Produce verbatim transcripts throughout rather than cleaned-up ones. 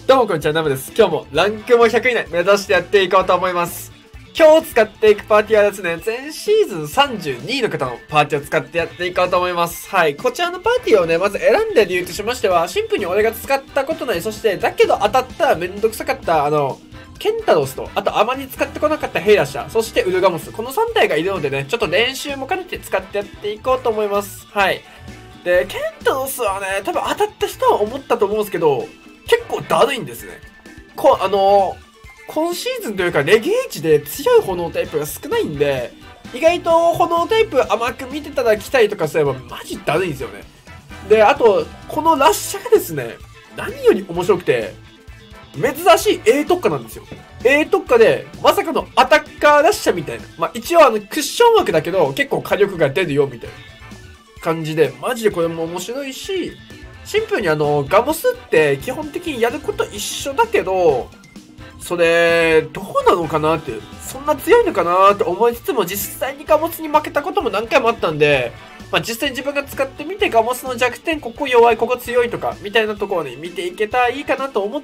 どうもこんにちは、ナムです。今日もランクもひゃく以内目指してやっていこうと思います。今日使っていくパーティーはですね、前シーズンさんじゅうにいの方のパーティーを使ってやっていこうと思います。はい。こちらのパーティーをね、まず選んだ理由としましては、シンプルに俺が使ったことない、そしてだけど当たっためんどくさかった、あの、ケンタロスと、あとあまり使ってこなかったヘイラシャ、そしてウルガモス。このさん体がいるのでね、ちょっと練習も兼ねて使ってやっていこうと思います。はい。で、ケンタロスはね、多分当たった人は思ったと思うんですけど、結構だるいんですね。こ、あのー、今シーズンというかレゲエ値で強い炎タイプが少ないんで、意外と炎タイプ甘く見てたら来たりとかすればマジだるいんですよね。で、あと、このラッシャがですね、何より面白くて、珍しい A 特化なんですよ。A 特化で、まさかのアタッカーラッシャみたいな。まあ、一応あの、クッション枠だけど、結構火力が出るよ、みたいな感じで、マジでこれも面白いし、シンプルにあの、ガモスって基本的にやること一緒だけど、それ、どうなのかなって、そんな強いのかなって思いつつも、実際にガモスに負けたことも何回もあったんで、まあ実際に自分が使ってみて、ガモスの弱点、ここ弱い、ここ強いとか、みたいなところに見ていけたらいいかなと思って、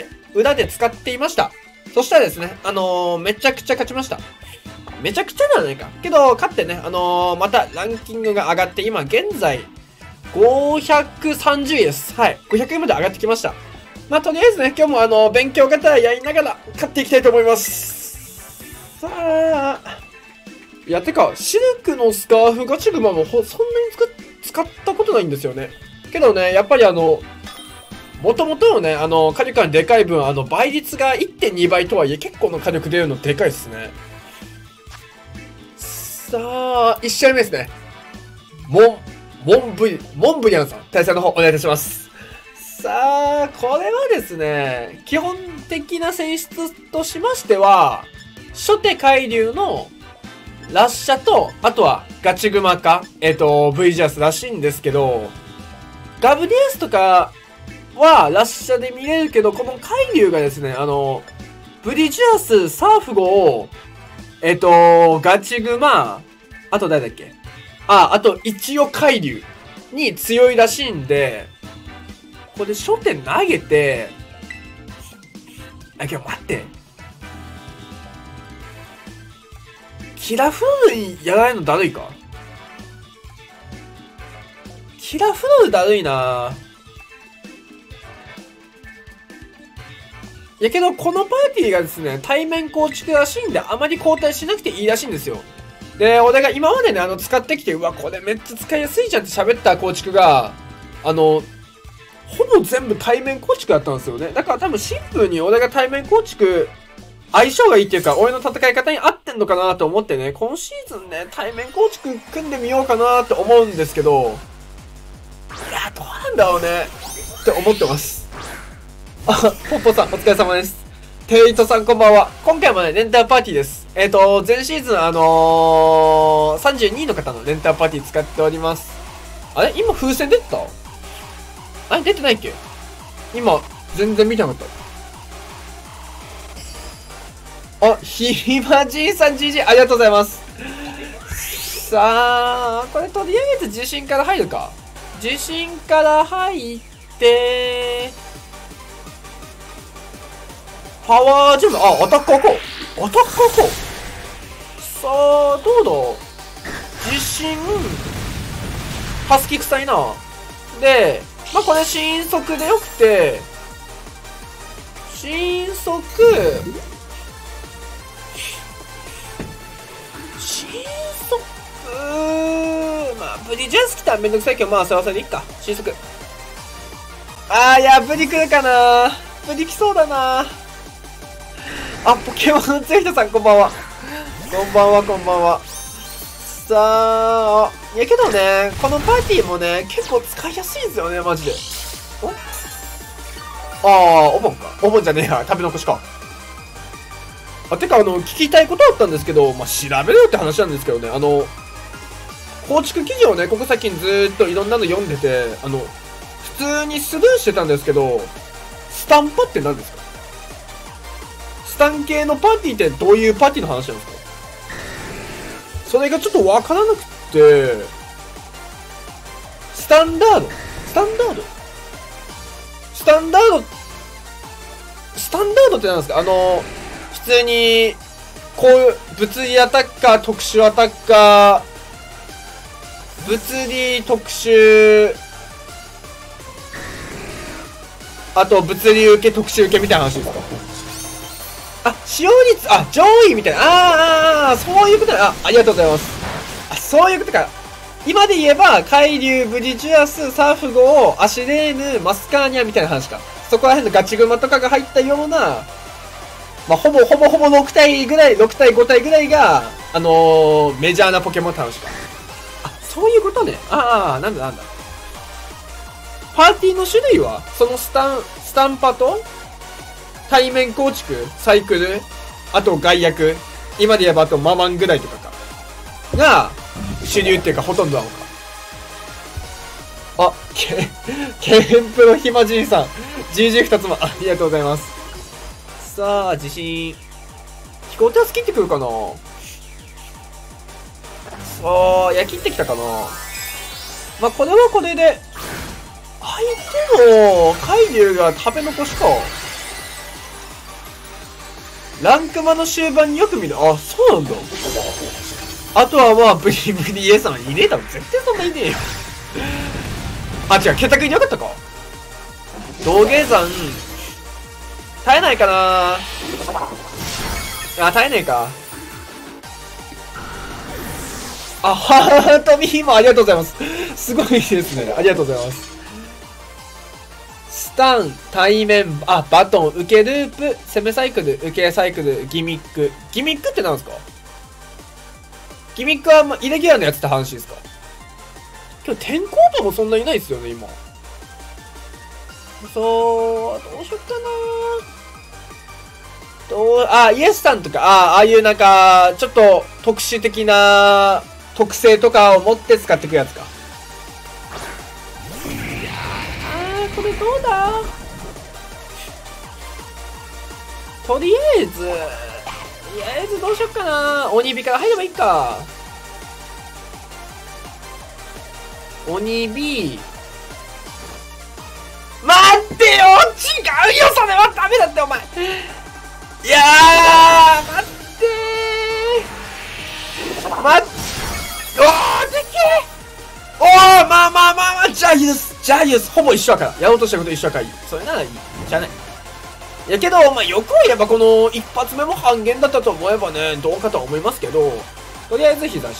裏で使っていました。そしたらですね、あのー、めちゃくちゃ勝ちました。めちゃくちゃではないか。けど、勝ってね、あのー、またランキングが上がって、今現在、ごひゃくさんじゅういです。はい。ごひゃくいまで上がってきました。まあ、とりあえずね、今日もあの、勉強型やりながら勝っていきたいと思います。さあ。いや、てか、シルクのスカーフガチグマもほそんなに使ったことないんですよね。けどね、やっぱりあの、もともとのね、あの、火力がでかい分、あの、倍率が いってんに 倍とはいえ、結構の火力出るのでかいですね。さあ、いち試合目ですね。モン、モンブリ、モンブリアンさん、対戦の方お願いいたします。さあ、これはですね、基本的な選出としましては、初手海流のラッシャと、あとはガチグマか、えっと、V ジャスらしいんですけど、ガブディエスとかはラッシャで見れるけど、この海流がですね、あの、ブリジャス、サーフゴー、えっと、ガチグマ、あと誰だっけあ、あと、一応海流に強いらしいんで、ここで初手投げて、あ、けど待って。キラフロールにやらないのだるいかキラフロールだるいないやけど、このパーティーがですね、対面構築らしいんで、あまり交代しなくていいらしいんですよ。で、俺が今までね、あの、使ってきて、うわ、これめっちゃ使いやすいじゃんって喋った構築が、あの、ほぼ全部対面構築だったんですよね。だから多分シンプルに俺が対面構築、相性がいいっていうか、俺の戦い方に合ってんのかなと思ってね、今シーズンね、対面構築組んでみようかなって思うんですけど、いや、どうなんだろうね、って思ってます。あ、ポッポさん、お疲れ様です。テイトさんこんばんは。今回もね、レンターパーティーです。えっと、前シーズン、あのー、さんじゅうにいの方のレンターパーティー使っております。あれ今風船出てたあれ出てないっけ今、全然見てなかった。あ、ひまじいさん ジージー ありがとうございます。さあ、これとりあえず地震から入るか。地震から入って、パワージェム、あ、アタッカーか。アタッカーか。さあ、どうだ地震、ハスキ臭いな。で、まあ、これ新速でよくて、新速、新速、まあ、ブリジャス来たらめんどくさいけど、まあ、それはそれでいいか。新速。あー、いや、ブリ来るかなブリ来そうだなあ、ポケモンの強い人さんこんばんは。こんばんは、こんばんは。さあ、いやけどね、このパーティーもね、結構使いやすいんですよね、マジで。おああ、お盆か。お盆じゃねえや、食べ残しか。あ、てか、あの、聞きたいことあったんですけど、まあ、調べろよって話なんですけどね、あの、構築記事をね、ここ最近ずーっといろんなの読んでて、あの、普通にスルーしてたんですけど、スタンパって何ですか？スタン系のパーティーってどういうパーティーの話なんですか？それがちょっとわからなくて、スタンダードスタンダードスタンダードっスタンダードってなんですか？あの、普通に、こういう、物理アタッカー、特殊アタッカー、物理特殊、あと物理受け、特殊受けみたいな話ですか？あ、使用率、あ、上位みたいな。あーあー、あーそういうことだ。あ、ありがとうございます。あ、そういうことか。今で言えば、海竜、ブリジュアス、サーフゴー、アシレーヌ、マスカーニャみたいな話か。そこら辺のガチグマとかが入ったような、まあ、ほぼほぼほぼろく体ぐらい、ろく体ご体ぐらいが、あのー、メジャーなポケモンって話か。あ、そういうことね。ああ、なんだなんだ。パーティーの種類はそのスタン、スタンパと、対面構築、サイクル、あと外役、今で言えばあとママンぐらいとかか。が、主流っていうかほとんどなのか。あ、ケ、ケンプロヒマジンさん。ジージーふたつもありがとうございます。さあ、地震。飛行艇は切ってくるかな？さあ、いや、切ってきたかな？まあ、これはこれで、相手の海竜が食べ残しか。ランクマの終盤によく見る。あ、そうなんだ。あとはまあ、ブリブリエさんいねえだろ。絶対そんないねえよ。あ、違う、ケタクによかったか。道芸山、耐えないかな。あ、耐えねえか。あ、ハートミーもありがとうございます。すごいですね。ありがとうございます。スタン、対面、あ、バトン、受けループ、攻めサイクル、受けサイクル、ギミック。ギミックってなんですか？ギミックは、ま、イレギュラーのやつって話ですか？今日転校部もそんないないですよね、今。そう、どうしよっかな。どう、あ、イエスさんとか、あ、ああいうなんか、ちょっと特殊的な特性とかを持って使っていくやつか。これどうだ？とりあえず、とりあえずどうしよっかな。鬼火から入ればいいか。鬼火。待ってよ！違うよ！それはダメだってお前！いやー、待ってー。待って、おー、でけー。おー、まあまあまあまあ、ジャイアス、ジャイアス、ほぼ一緒やから。やろうとしたこと一緒やからいい。それならいい。じゃあね。いやけど、まあよく言えばこの一発目も半減だったと思えばね、どうかとは思いますけど、とりあえず日差し。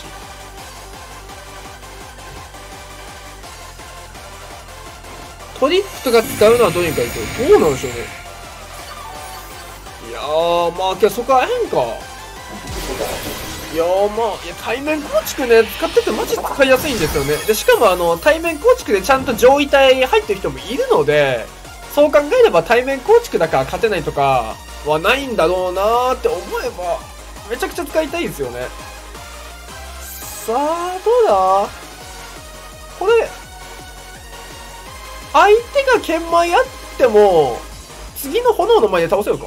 トリックとか使うのはどうにかいいけど、どうなんでしょうね。いやー、まあ、けどそこらへんか。いやー、まあ、いや、対面構築ね、使っててマジ使いやすいんですよね。で、しかもあの、対面構築でちゃんと上位体入ってる人もいるので、そう考えれば対面構築だから勝てないとかはないんだろうなーって思えば、めちゃくちゃ使いたいですよね。さあ、どうだこれ、相手が剣舞やっても、次の炎の前で倒せるか。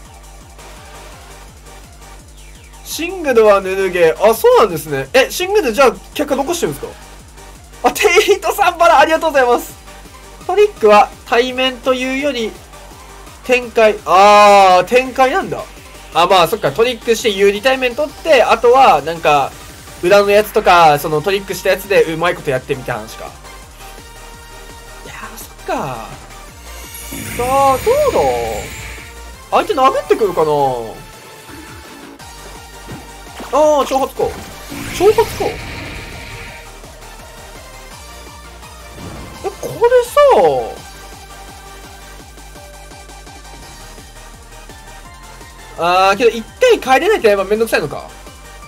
シングルはぬるげ。あ、そうなんですね。え、シングルじゃあ結果残してるんですか？あ、テイトさんバラありがとうございます。トリックは対面というより、展開。あー、展開なんだ。あ、まあそっか、トリックして有利対面取って、あとはなんか、裏のやつとか、そのトリックしたやつでうまいことやってみたいな話か。いやー、そっか。さあ、どうだ相手殴ってくるかな。ああ、挑発か。挑発か。え、これさ、あー、けど一回帰れないってやればめんどくさいのか。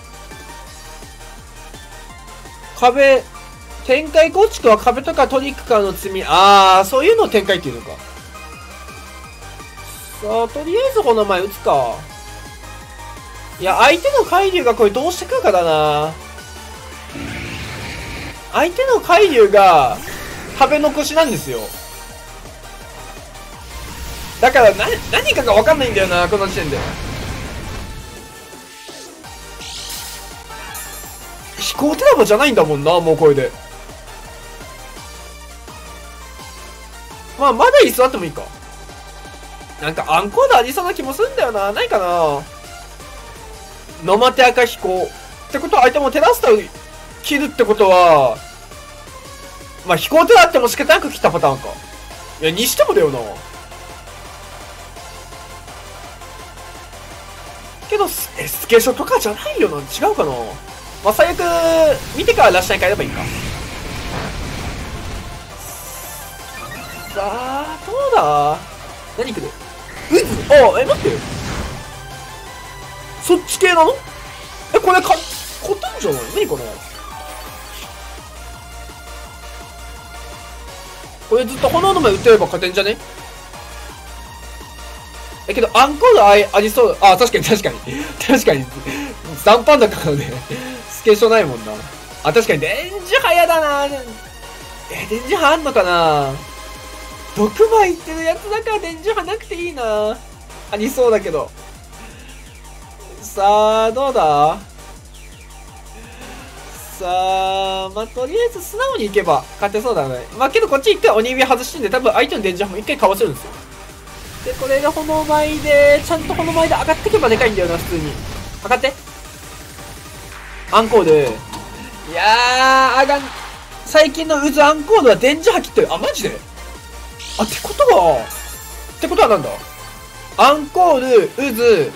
壁、展開構築は壁とかトリックからの積み、あー、そういうのを展開っていうのか。さあ、とりあえずこの前打つか。いや、相手の海竜がこれどうしてくるかだな。相手の海竜が食べ残しなんですよ。だからな、何かが分かんないんだよな、この時点で。飛行テラボじゃないんだもんな、もうこれで。まあ、まだ居座ってもいいか。 なんかアンコールありそうな気もするんだよな。ないかな。野間手赤彦。ってことは相手もテラスタを切るってことは、まあ飛行手だっても仕方なく切ったパターンか。いや、にしてもだよな。けど、え、スケショとかじゃないよな。違うかな。まあ最悪、見てからラッシュに変えればいいか。さあ、どうだ。何来る。うず、あ、え、待って。そっち系なの。え、これか、勝てんじゃない。何かな。これずっと炎の前打てれば勝てんじゃね。え、けど、アンコールあり、ありそう。あ、確かに確かに。確かに。残飯だからね。スケショないもんな。あ、確かに、電磁波やだな。え、電磁波あんのかな。毒馬いってるやつだから電磁波なくていいな。ありそうだけど。さあ、どうだ。さあ、まあ、とりあえず素直にいけば勝てそうだね。まあ、けどこっち一回鬼指外してんで、多分相手の電磁波も一回かわせるんですよ。で、これが炎舞で、ちゃんと炎舞で上がってけばでかいんだよな、普通に。上がって。アンコール。いやー、上がん、最近の渦アンコールは電磁波切ってる。あ、マジで。あ、ってことは、ってことはなんだ。アンコール、渦、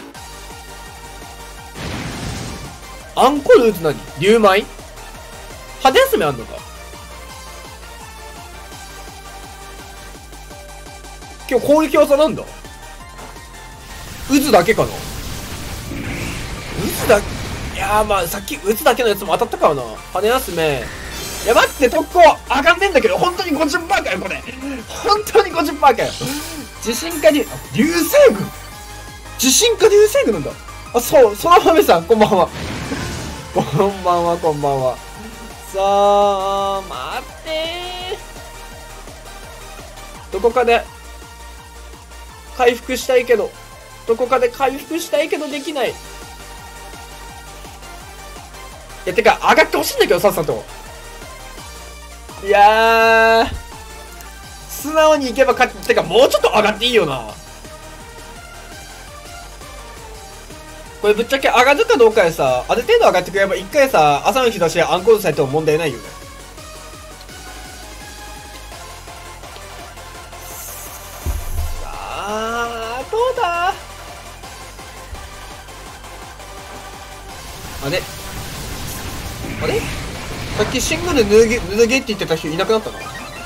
アンコール渦何。竜舞派手休めあんのか。今日攻撃技なんだ。渦だけかな。渦だ、いやーまあさっき渦だけのやつも当たったからな。羽休め。いや待って、特攻上がんねえんだけど、本当に ごじゅっパーセント かよこれ。本当に ごじゅっパーセント かよ。地震化流、流星群。地震化流星群なんだ。あ、そう、そのまめさん、こんばんは。こんばんは、こんばんは。さあ、待ってー。どこかで、回復したいけど、どこかで回復したいけどできない。いや、てか、上がってほしいんだけど、さっさと。いやー、素直にいけば勝って、てか、もうちょっと上がっていいよな。これぶっちゃけ上がるかどうかでさ、ある程度上がってくれば一回さ、朝の日だしアンコールされても問題ないよね。さあ、どうだ。あれあれさっきシングル脱げ、脱げって言ってた人いなくなったな。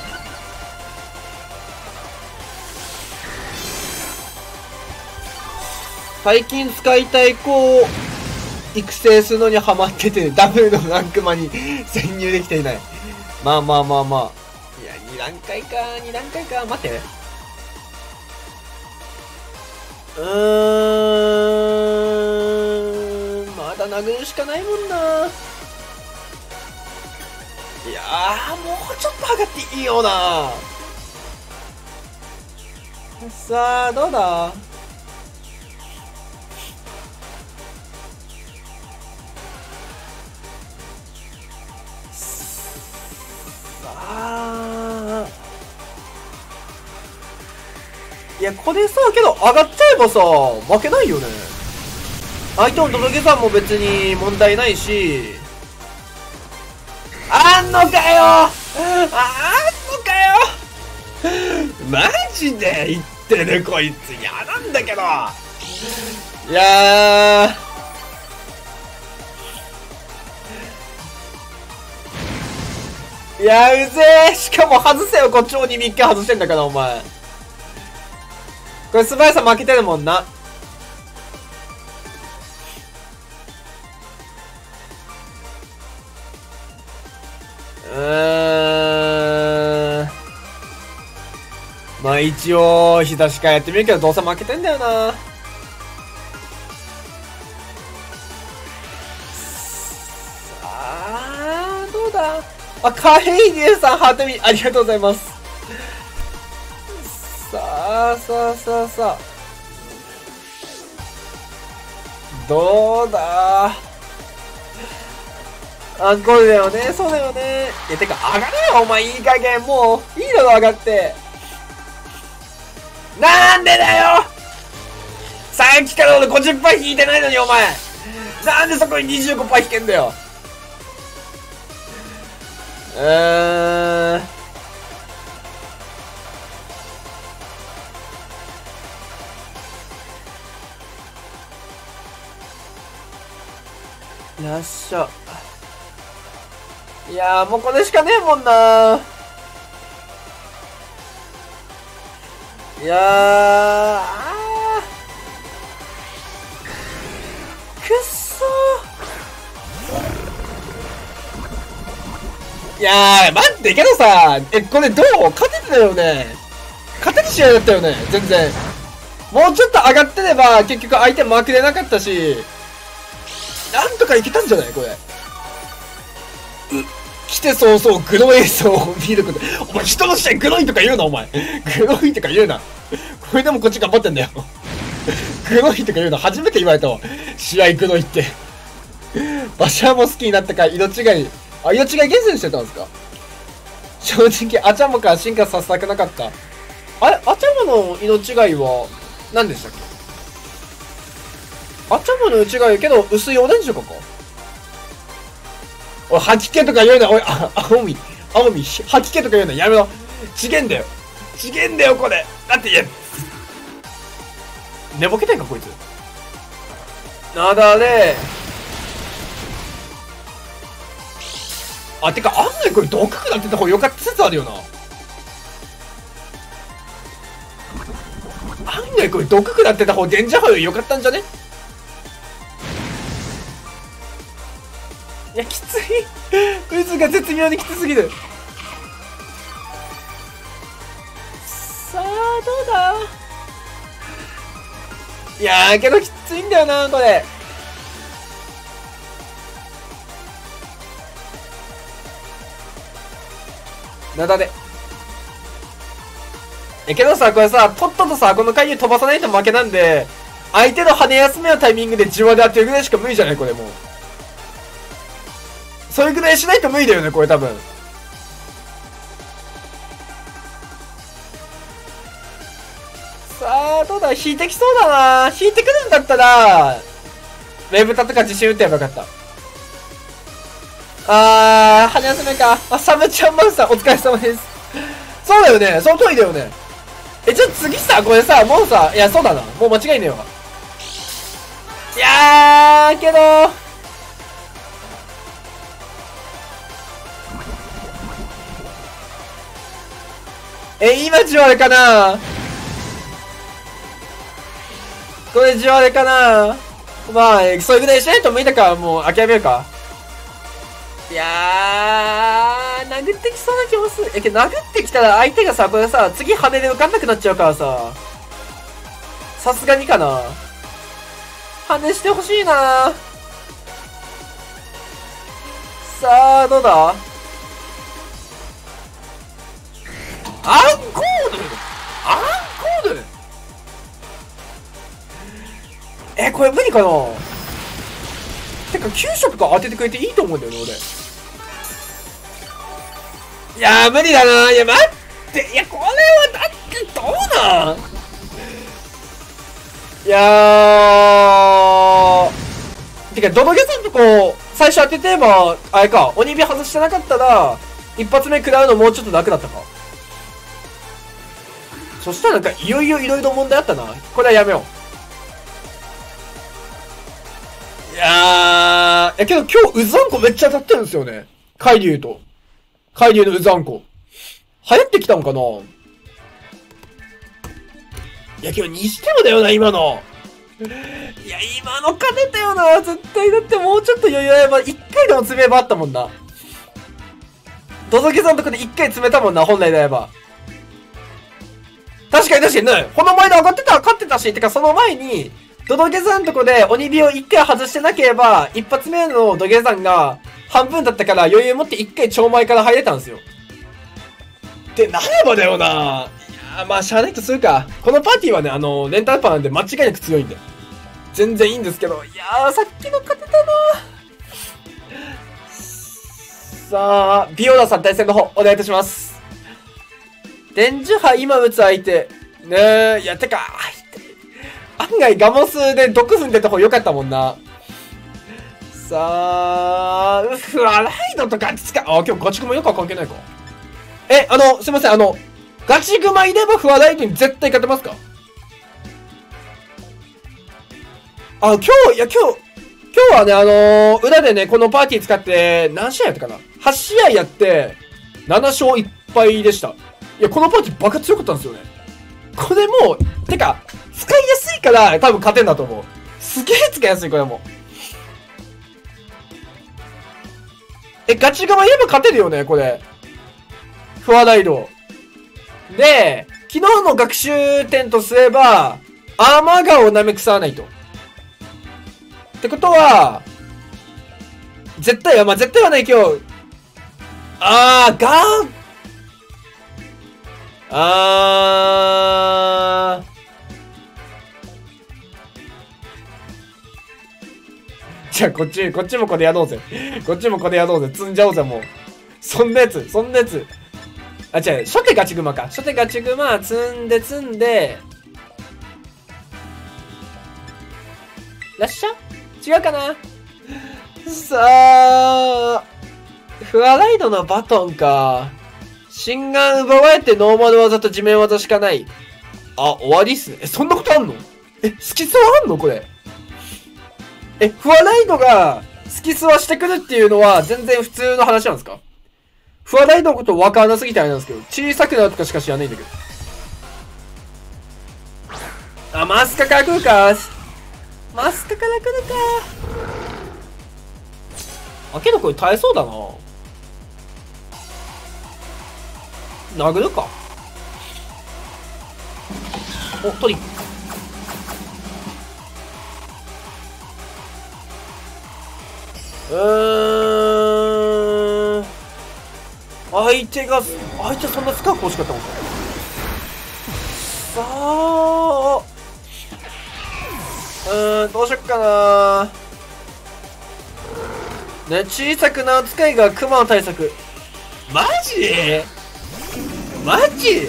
最近使いたい子を育成するのにハマってて、ダブルのランクマに潜入できていない。まあまあまあまあ。いや、に段階か、に段階か。待って。うーん。まだ殴るしかないもんな。いやー、もうちょっと上がっていいよな。さあ、どうだ。あー、いや、これさ、けど上がっちゃえばさ、負けないよね。相手の土下座も別に問題ないし。あんのかよ、あんのかよマジで言ってるこいつ。嫌なんだけど。いやー、いやー、うぜえ。しかも外せよ、こっちもにみっか外してんだから、お前。これ素早さ負けてるもんな。うーん。まあ一応、日差しかやってみるけど、どうせ負けてんだよな。あー、どうだ。あ、カヘイネさん、ハートミありがとうございます。さあさあさあさあ、どうだ。アンコールだよね。そうだよね。いや、てか上がれよお前、いい加減。もういいだろ上がって。 なんでだよ。さっきから俺 ごじゅっパーセント 引いてないのにお前。なんでそこに にじゅうごパーセント 引けんだよ。うーん。よっしゃ。いやーもうこれしかねえもんな。いやー、あーくっそー。いやー待ってけどさ、えこれどう勝ててたよね。勝てる試合だったよね。全然もうちょっと上がってれば結局相手負けれなかったし、なんとかいけたんじゃないこれ。来て早々グロエースを見ること。お前人の試合グロいとか言うなお前。グロいとか言うな。これでもこっち頑張ってんだよ。グロいとか言うの初めて言われたわ。試合グロいって。馬車も好きになったから色違い。あ、色違い厳選してたんですか。正直、アチャモから進化させたくなかった。あれ、アチャモの色違いは何でしたっけ。アチャモの色違いけど薄いオレンジとかか。おい、吐き気とか言うな。おい、あ、青み、青み、吐き気とか言うな。やめろ。ちげんだよ。ちげんだよ、これ。だって、いや、寝ぼけてんか、こいつ。なだれ。あ、てか、案外これ、毒くなってた方がよかった説あるよな。案外これ、毒くなってた方、デンジャーハウよりよかったんじゃね。いや、きつい。渦が絶妙にきつすぎる。さあ、どうだ。いやー、けどきついんだよな、これ。なだれ。え、けどさ、これさ、とっととさ、この回遊飛ばさないと負けなんで、相手の羽休めのタイミングでじわで当てるぐらいしか無理じゃないこれもう。それぐらいしないと無理だよね、これ多分。さあ、どうだ、引いてきそうだな。引いてくるんだったら、ウェブタとか自信打ってやばかった。あー、羽休めか。あ、サムちゃんマウスさん、お疲れ様です。そうだよね、その通りだよね。え、じゃあ次さ、これさ、もうさ、いや、そうだな。もう間違いねえわ。いやー、けどえ、今じわれかな。これじわれかな。まあ、それぐらいしないと無理だからもう諦めるか。いやー、殴ってきそうな気もする。え、けど殴ってきたら相手がさ、これさ、次羽で浮かんなくなっちゃうからさ。さすがにかな。羽してほしいな。さあ、どうだ。アンコールアンコールえ、これ無理かな。てかきゅう色とか当ててくれていいと思うんだよね俺。いやー無理だな。いや待って、いやこれはだってどうなん。いやーてかドドゲさんとこ最初当ててればあれか、鬼火外してなかったら一発目食らうのもうちょっと楽だったか。そしたらなんかいよいよいろいろ問題あったな。これはやめよう。いやー、やけど今日うざんこめっちゃ当たってるんですよね。海竜と。海竜のうざんこ。流行ってきたんかな。いやけどにしてもだよな、今の。いや、今の勝てたよな、絶対。だってもうちょっと余裕あれば、一回でも詰めばあったもんな。ドドゲさんとこで一回詰めたもんな、本来であれば。確かに確かにね、この前で上がってたら勝ってたし、てかその前に、ドドゲさんとこで鬼火を一回外してなければ、一発目のドゲさんが半分だったから余裕持って一回超前から入れたんですよ。ってなればだよな。いやー、まあしゃあないとするか。このパーティーはね、あの、レンタルパーなんで間違いなく強いんで。全然いいんですけど、いやー、さっきの勝てたなー。さあ、ビオラさん対戦の方、お願いいたします。電磁波今打つ相手、 ねえ、いや、てか、案外ガモスで毒踏んでた方良かったもんな。さあ、フワライドとガチ使う。あ、今日ガチグマよくは関係ないか。え、あの、すいません、あの、ガチグマいればフワライドに絶対勝てますか？あ、今日、いや、今日、今日はね、あのー、裏でね、このパーティー使って、何試合やったかな？ はち 試合やって、なな勝いっぱいでした。いや、このパーティーバカ強かったんですよね。これもう、てか、使いやすいから、多分勝てんだと思う。すげえ使いやすい、これも。え、ガチガマ言えば勝てるよね、これ。フワライド。で、昨日の学習点とすれば、アーマーガーを舐め腐わないと。ってことは、絶対は、まあ、絶対はない今日。あー、ガー、あー。じゃあ、こっち、こっちもこれやろうぜ。こっちもこれやろうぜ。積んじゃおうぜ、もう。そんなやつ、そんなやつ。あ、違う、初手ガチグマか。初手ガチグマ、積んで積んで。らっしゃ違うかな。さあ、フワライドのバトンか。心眼奪われてノーマル技と地面技しかない。あ、終わりっすね。え、そんなことあんの？え、スキスはあんのこれ。え、フワライドがスキスはしてくるっていうのは全然普通の話なんですか？フワライドのことわからなすぎてあれなんですけど、小さくなるとかしか知らないんだけど。あ、マスカから来るか。マスカから来るか。あ、けどこれ耐えそうだな。殴るか。お、トリック。うーん。相手が、相手そんなスカーフ欲しかったもんか。さあ。うーん、どうしよっかな。ね、小さくな扱いがクマの対策。マジ？マジ？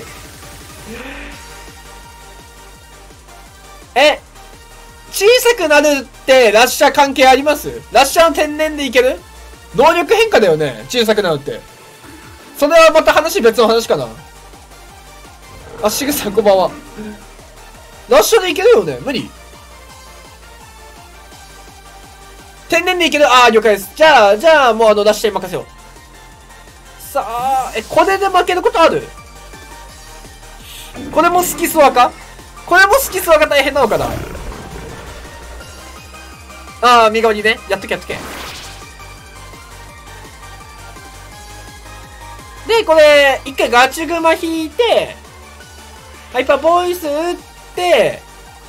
え、小さくなるってラッシャー関係あります？ラッシャーの天然でいける？能力変化だよね、小さくなるって。それはまた話、別の話かな。あ、シグさんこんばんは。ラッシャーでいけるよね？無理？天然でいける？ああ、了解です。じゃあ、じゃあ、もうあの、ラッシャーに任せよう。さあ、え、これで負けることある？これもスキスワか？これもスキスワが大変なのかな？ああ、身代わりね。やっとけやっとけ。で、これ、一回ガチグマ引いて、ハイパーボイス打って、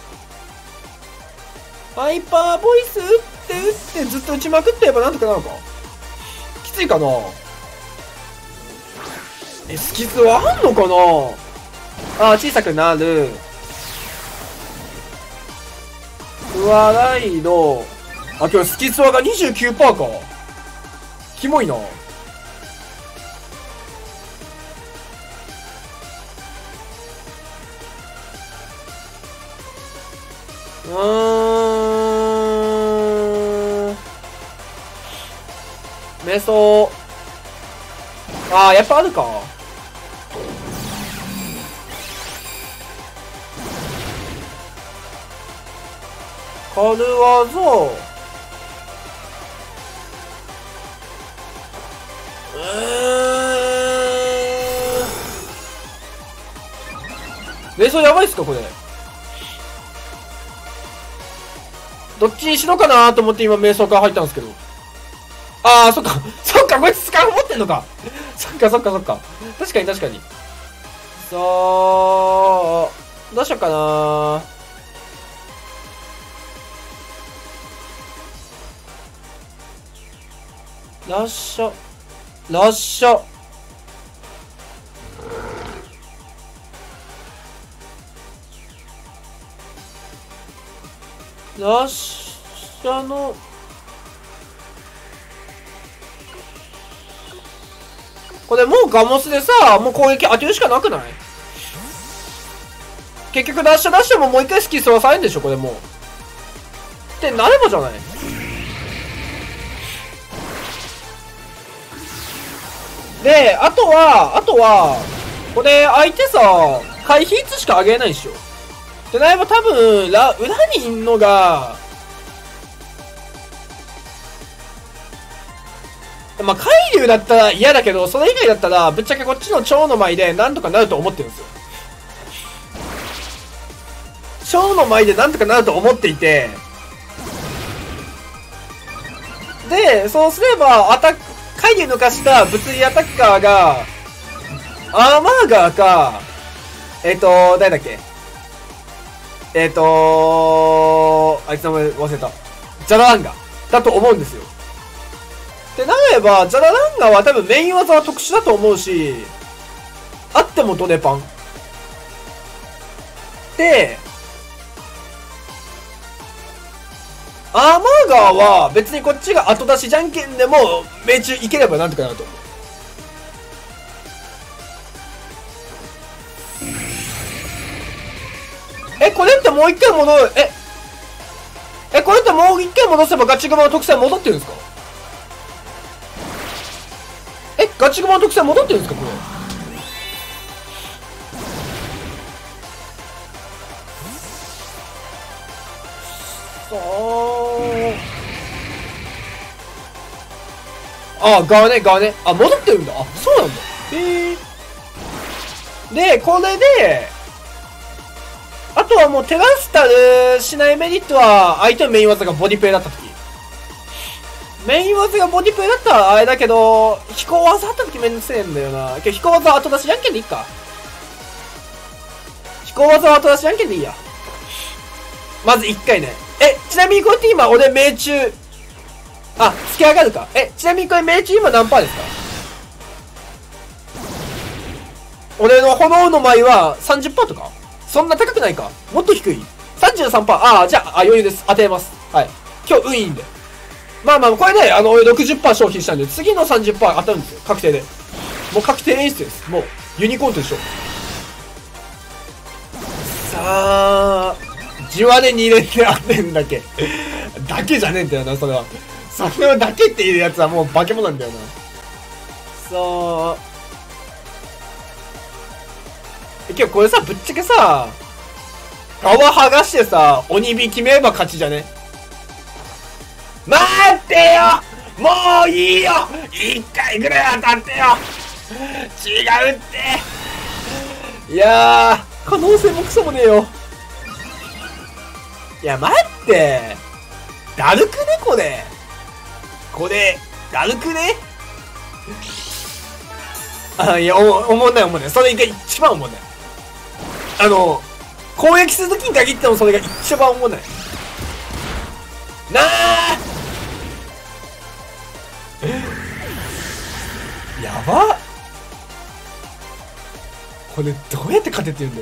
ハイパーボイス打って打ってずっと打ちまくってやればなんとかなのか？きついかな？え、スキスはあんのかな？ああ、小さくなる。フワライド。あ、今日スキスワが にじゅうきゅうパーセント か。キモいな。うーん。瞑想。ああ、やっぱあるか。軽技。うーん。瞑想やばいっすかこれ。どっちにしろかなと思って今瞑想から入ったんですけど。ああ、そっか。そっか、こいつスカーフ持ってんのか。そっかそっかそっか。確かに確かに。さあ、どうしようかな。ラッシャ。ラッシャ。ラッシャの、これもうガモスでさ、もう攻撃当てるしかなくない？ 結局ダッシュダッシュももう一回スキル吸わされるんでしょこれもう。ってなればじゃない。で、あとは、あとは、これ相手さ、回避率しか上げないでしょ。ってなれば多分、裏にいんのが、まあ、海流だったら嫌だけど、それ以外だったら、ぶっちゃけこっちの蝶の舞でなんとかなると思ってるんですよ。蝶の舞でなんとかなると思っていて、で、そうすれば、アタック、海流抜かした物理アタッカーが、アーマーガーか、えっ、ー、と、誰だっけえっ、ー、とあいつの名前忘れた。ザラランガだと思うんですよ。ってなれば、ザラランガは多分メイン技は特殊だと思うし、あってもドネパン。で、アーマーガーは別にこっちが後出しじゃんけんでも命中いければなんとかなると思う。え、これってもう一回戻る、え、え、これってもう一回戻せばガチグマの特性戻ってるんですか？え、ガチグマの特性戻ってるんですかこれ。ああ、側ね、側ね。あ、戻ってるんだ。あ、そうなんだ。へえ。で、これで、あとはもうテラスタルしないメリットは、相手のメイン技がボディプレイだった時。メイン技がボディプレイだったらあれだけど、飛行技あった時めんどくせえんだよな。けど飛行技は後出しじゃんけんでいいか。飛行技は後出しじゃんけんでいいや。まずいっかいね。え、ちなみにこれって今俺命中、あ、突き上がるか。え、ちなみにこれ命中今何パーですか？俺の炎の舞は さんじゅっパーセント とかそんな高くないか。もっと低い ?さんじゅうさんパーセント。ああ、じゃあ、あ、余裕です。当てます。はい。今日運いいんで。まあまあ、これで、あの、俺 ろくじゅっパーセント 消費したんで、次の さんじゅっパーセント 当たるんですよ。確定で。もう確定演出です。もう、ユニコーンと一緒。さあ、じわでに連で当てんだけ。だけじゃねえんだよな、それは。それをだけっていうやつはもう化け物なんだよな。さあ。結構これさ、ぶっちゃけさ、皮剥がしてさ、鬼火決めれば勝ちじゃね？待ってよ！もういいよ！一回ぐらい当たってよ！違うって！いやー、可能性もクソもねえよ。いや、待って！だるくねこれ。これ、だるくね？あ、いや、お、おもんないおもんない。それが一番おもんない。あの、攻撃するときに限ってもそれが一番おもんない。なあやばっ。これどうやって勝てって言うんだよ。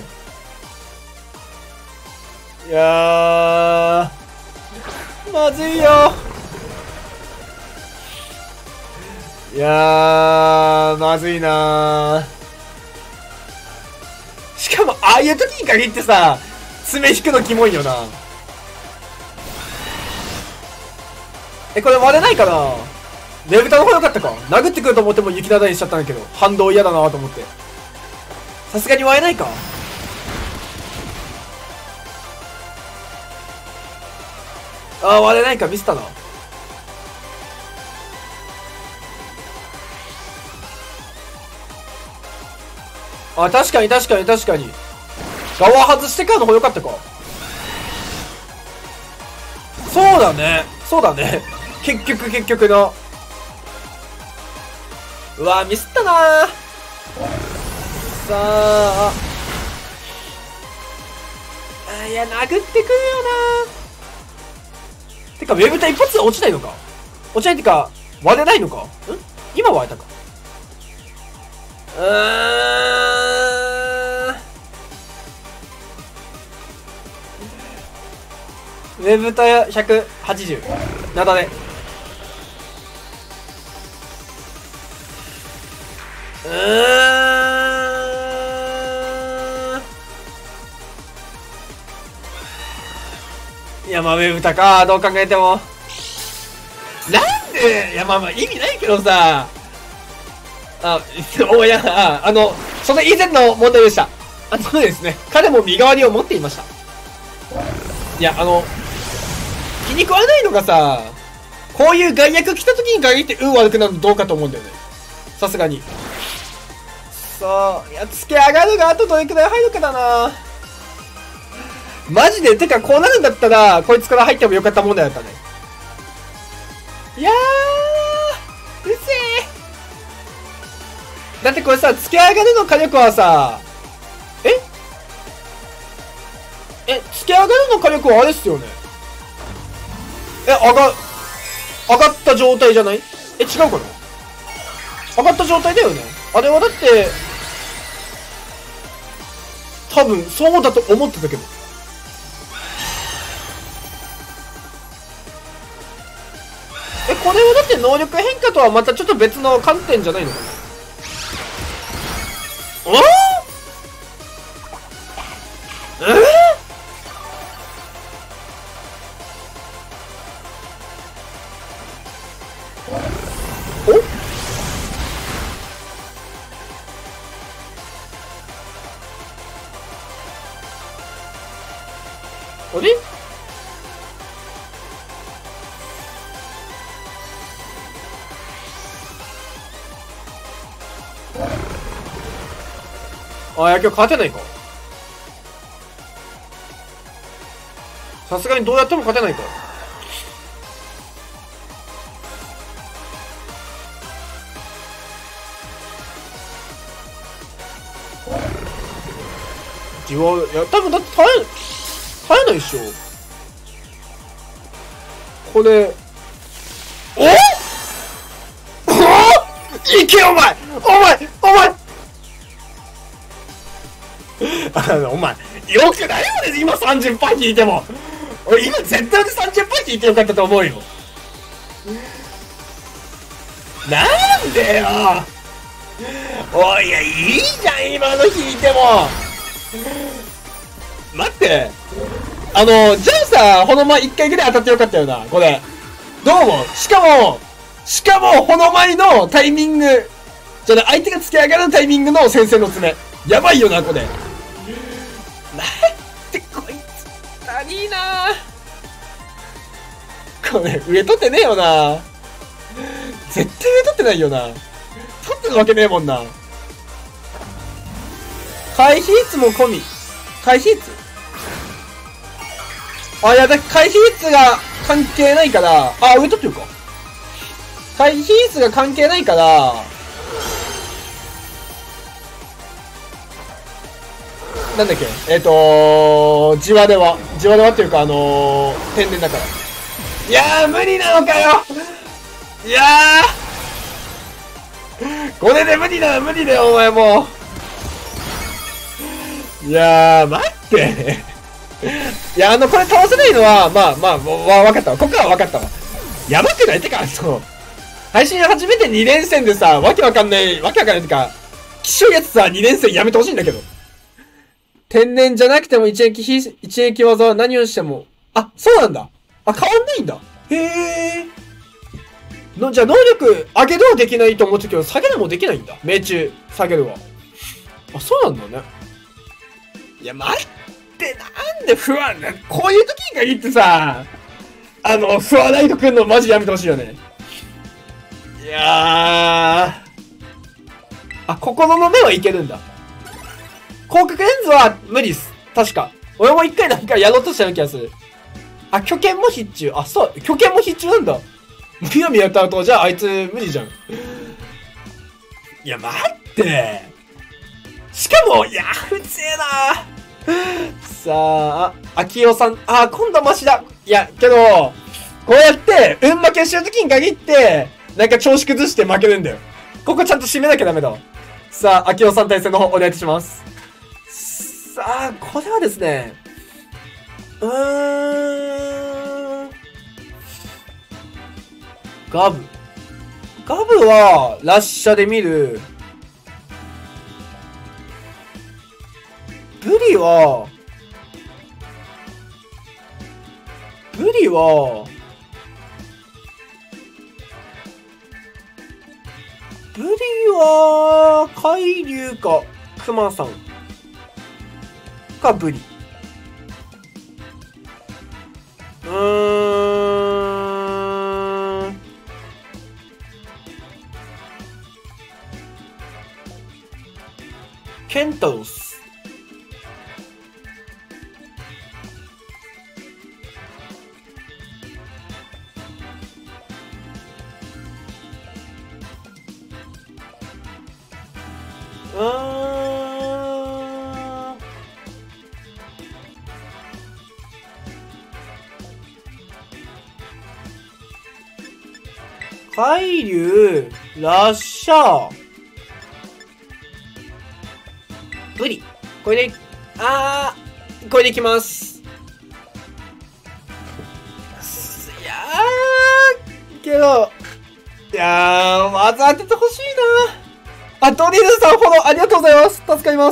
いやー、まずいよ。いやー、まずいなー。しかも、ああいう時に限ってさ、爪引くのキモいよな。え、これ割れないかな。ねぶたの方が良かったか。殴ってくると思っても雪なだにしちゃったんだけど、反動嫌だなと思って。さすがに割れないか。ああ、割れないか、ミスったな。あ、確かに確かに確かに。側外してからの方が良かったか。そうだね。そうだね。結局結局の。うわミスったなー。さあ。あ、いや、殴ってくるよなー。てか、ウェブタ一発で落ちないのか。落ちないってか、割れないのか。ん今割れたか。うーん。ウェブタひゃくはちじゅう。なだね。うーん。 いや、まあ、ウェブタか、どう考えても。なんで、いや、まあまあ、意味ないけどさ。あ、おいや、ああの、その以前の問題でした。あのですね、彼も身代わりを持っていました。いや、あの、気に食わないのがさ、こういう外役来た時に限って運悪くなるのどうかと思うんだよね。さすがに。そう、いや、つけ上がるがあとどれくらい入るかだな。マジで、てかこうなるんだったら、こいつから入ってもよかった問題だったね。いやー、うせえ。だってこれさ、つけ上がるの火力はさ、ええ、つけ上がるの火力はあれっすよね。え、上が、上がった状態じゃない？え、違うかな？上がった状態だよね。あれはだって、多分そうだと思ってたけど。え、これはだって能力変化とはまたちょっと別の観点じゃないのかな？お？えーあれ？あ、いや、今日勝てないか。さすがにどうやっても勝てないか。じわ、いや、多分だって耐え、耐えないでしょ。これ、おおいけお前お前お前あの、お前、よくないよね、今さんじゅっパーセント聞いても。俺、今絶対でさんじゅっパーセント聞いてよかったと思うよ。なんでよおい、いや、いいじゃん、今の聞いても。待って。あの、じゃあさ、ほのまいっかいぐらい当たってよかったよな、これ。どうも、しかも、しかも、ほのまいのタイミング、じゃあ、相手が突き上がるタイミングの先生の爪。やばいよな、これ。なんてこいつ、何いなこれ、上取ってねえよな。絶対上取ってないよな。取ってるわけねえもんな。回避率も込み。回避率あ、いや、だ回避率が関係ないから、あ、上取ってるか。回避率が関係ないから、なんだっけえっ、ー、とじわでは。じわではっていうか、あのー、天然だから。いやー、無理なのかよいやーこれで無理なら無理だよ、お前もう。いやー、待っていや、あの、これ倒せないのは、まあまあ、わ、わかったわ。ここはわかったわ。やばくない？てか、そう。配信初めてに連戦でさ、わけわかんない、わけわかんないってか、きしょいやつさ、に連戦やめてほしいんだけど。天然じゃなくても一撃ひ、一撃技は何をしても、あ、そうなんだ。あ、変わんないんだ。へえ。の、じゃあ能力上げるはできないと思ったけど、下げるもできないんだ。命中、下げるは。あ、そうなんだね。いや、待って、なんで不安な、こういう時がいいってさ、あの、不安ないとくんのマジやめてほしいよね。いやー。あ、心の目はいけるんだ。広角レンズは無理っす。確か。俺も一回なんかやろうとしたような気がする。あ、巨剣も必中。あ、そう。巨剣も必中なんだ。むやみやった後、じゃああいつ無理じゃん。いや、待って。しかも、いや、うぜえな。さあ、秋代さん。あ、今度マシだ。いや、けど、こうやって、運負けしてる時に限って、なんか調子崩して負けるんだよ。ここちゃんと締めなきゃダメだわ。さあ、秋代さん対戦の方、お願いします。さあ、これはですね、うーん、ガブ。ガブは、ラッシャで見る。ブリは、 ブリは、ブリは、海竜か、クマさん。か、ブリ。うーん。ケンタロス。うーん。海竜、ラッシャー、ブリ。これで、あー、これでいきます。いやー、けど、いやー、まず当ててほしいな。あ、ドリルさんフォローありがとうございます。助かります。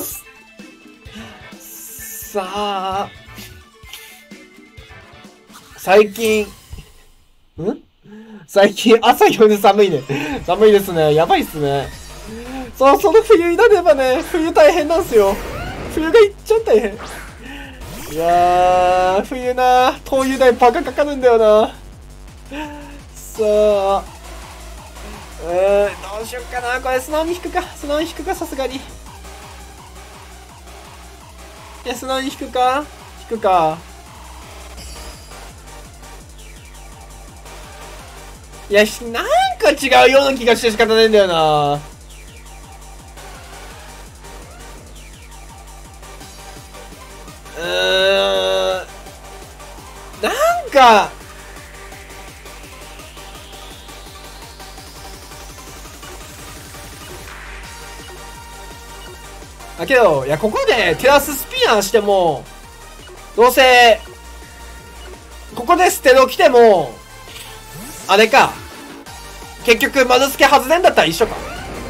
さあ、最近、ん最近朝夜寒いね。寒いですね。やばいっすね。そう、その冬になればね、冬大変なんすよ。冬がいっちゃ大変。いやー、冬な、灯油代バカかかるんだよな。さあ、うーん、どうしよっかな。これ素直に引くか。素直に引くか、さすがに。いや、素直に引くか引くか。いや、なんか違うような気がして仕方ないんだよな。うーん。なんか、だけど、いや、ここでテラススピナーしても、どうせ、ここでステロ来ても、あれか。結局、丸付け外れんだったら一緒か。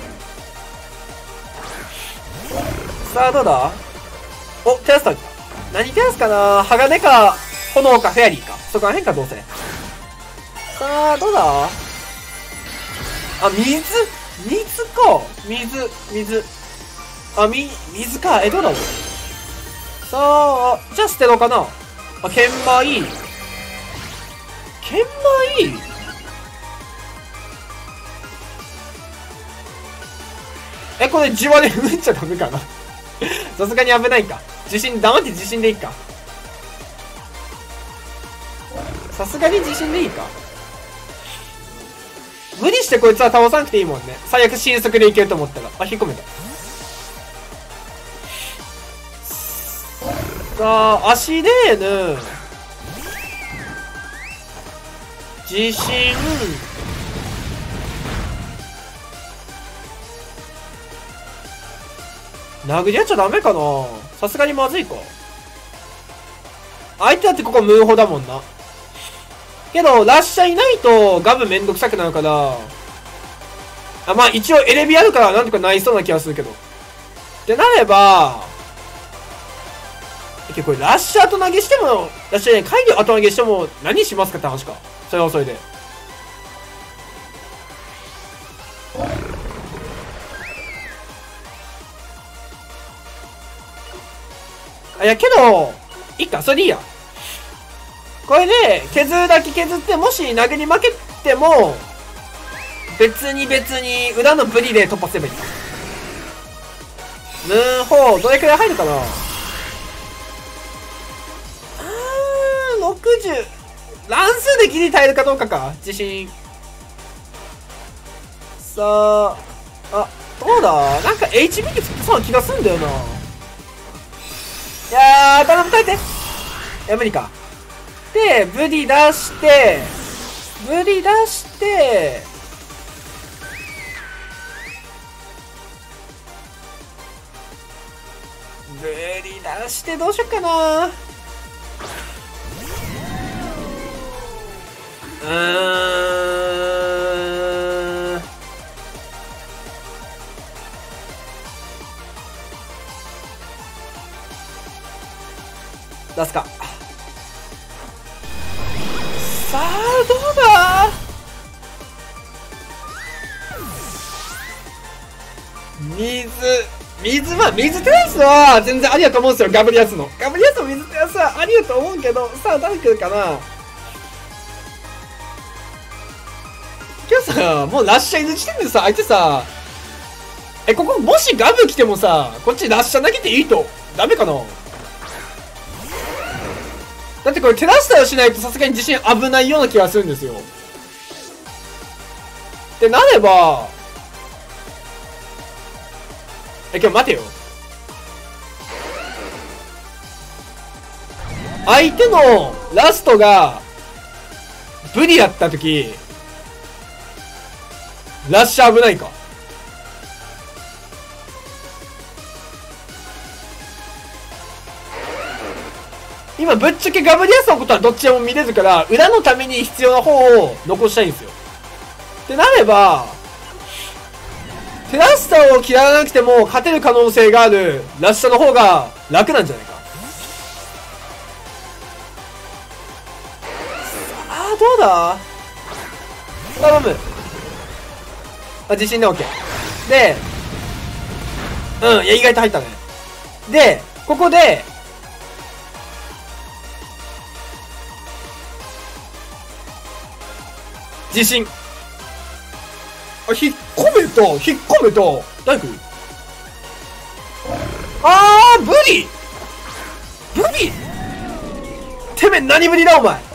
さあ、どうだ？お、テラスだ。何テラスかな？鋼か、炎か、フェアリーか。そこら辺か、どうせ。さあ、どうだ？あ、水水か。水、水。あ、み、水か。え、どうだろう。さあ、じゃあ捨てろかな。あ、研米。研米？え、これじわで打っちゃダメかな。さすがに危ないか。地震、黙って地震でいいか。さすがに地震でいいか。無理してこいつは倒さなくていいもんね。最悪新速でいけると思ったら。あ、引っ込めた。さあ、アシレーヌ。地震。殴り合っちゃダメかな。さすがにまずいか。相手だってここムーホだもんな。けど、ラッシャーいないとガブめんどくさくなるから。あ、まあ一応エレビあるからなんとかなりそうな気がするけど。ってなれば、結構これラッシャーと投げしても、ラッシャーね、会議後投げしても何しますかって話か。それはそれで。あ、いやけど、いいか、それでいいや。これで、削るだけ削って、もし投げに負けても、別に別に裏のブリで突破すればいい。ムーンホー、どれくらい入るかな。あー、ろくじゅう。乱数でギリ耐えるかどうかか。自信。さあ、あ、どうだ、なんか エイチピー つきそうな気がすんだよな。いやー、頼む、耐えて。いや、無理か。で、ブリ出して、ブリ出して、ブリ出してどうしよっかな。うーん。出すか。 さあ、どうだ。水、水は、水照らすのは全然ありだと思うんですよ。ガブリアスの。ガブリアスの水照らすはありだと思うけど、さあ、誰来るかな。今日さ、もうラッシャーいる時点でさ、相手さ、え、ここもしガブ来てもさ、こっちラッシャー投げていいと。ダメかな。だってこれ照らしたりしないとさすがに地震危ないような気がするんですよ。ってなれば、え、今日待てよ。相手のラストがブリやったとき、ラッシャー危ないか。今ぶっちゃけガブリアスのことはどっちでも見れるから、裏のために必要な方を残したいんですよ。ってなれば、テラスターを嫌わなくても勝てる可能性があるラッシャーの方が楽なんじゃないか。さあ、どうだ。頼む。あ、自信で OK。で、うん、いや、意外と入ったね。で、ここで、自信。あ、引っ込めと、引っ込めと、誰来る。あー、ブリブリてめえ何ぶりだお前。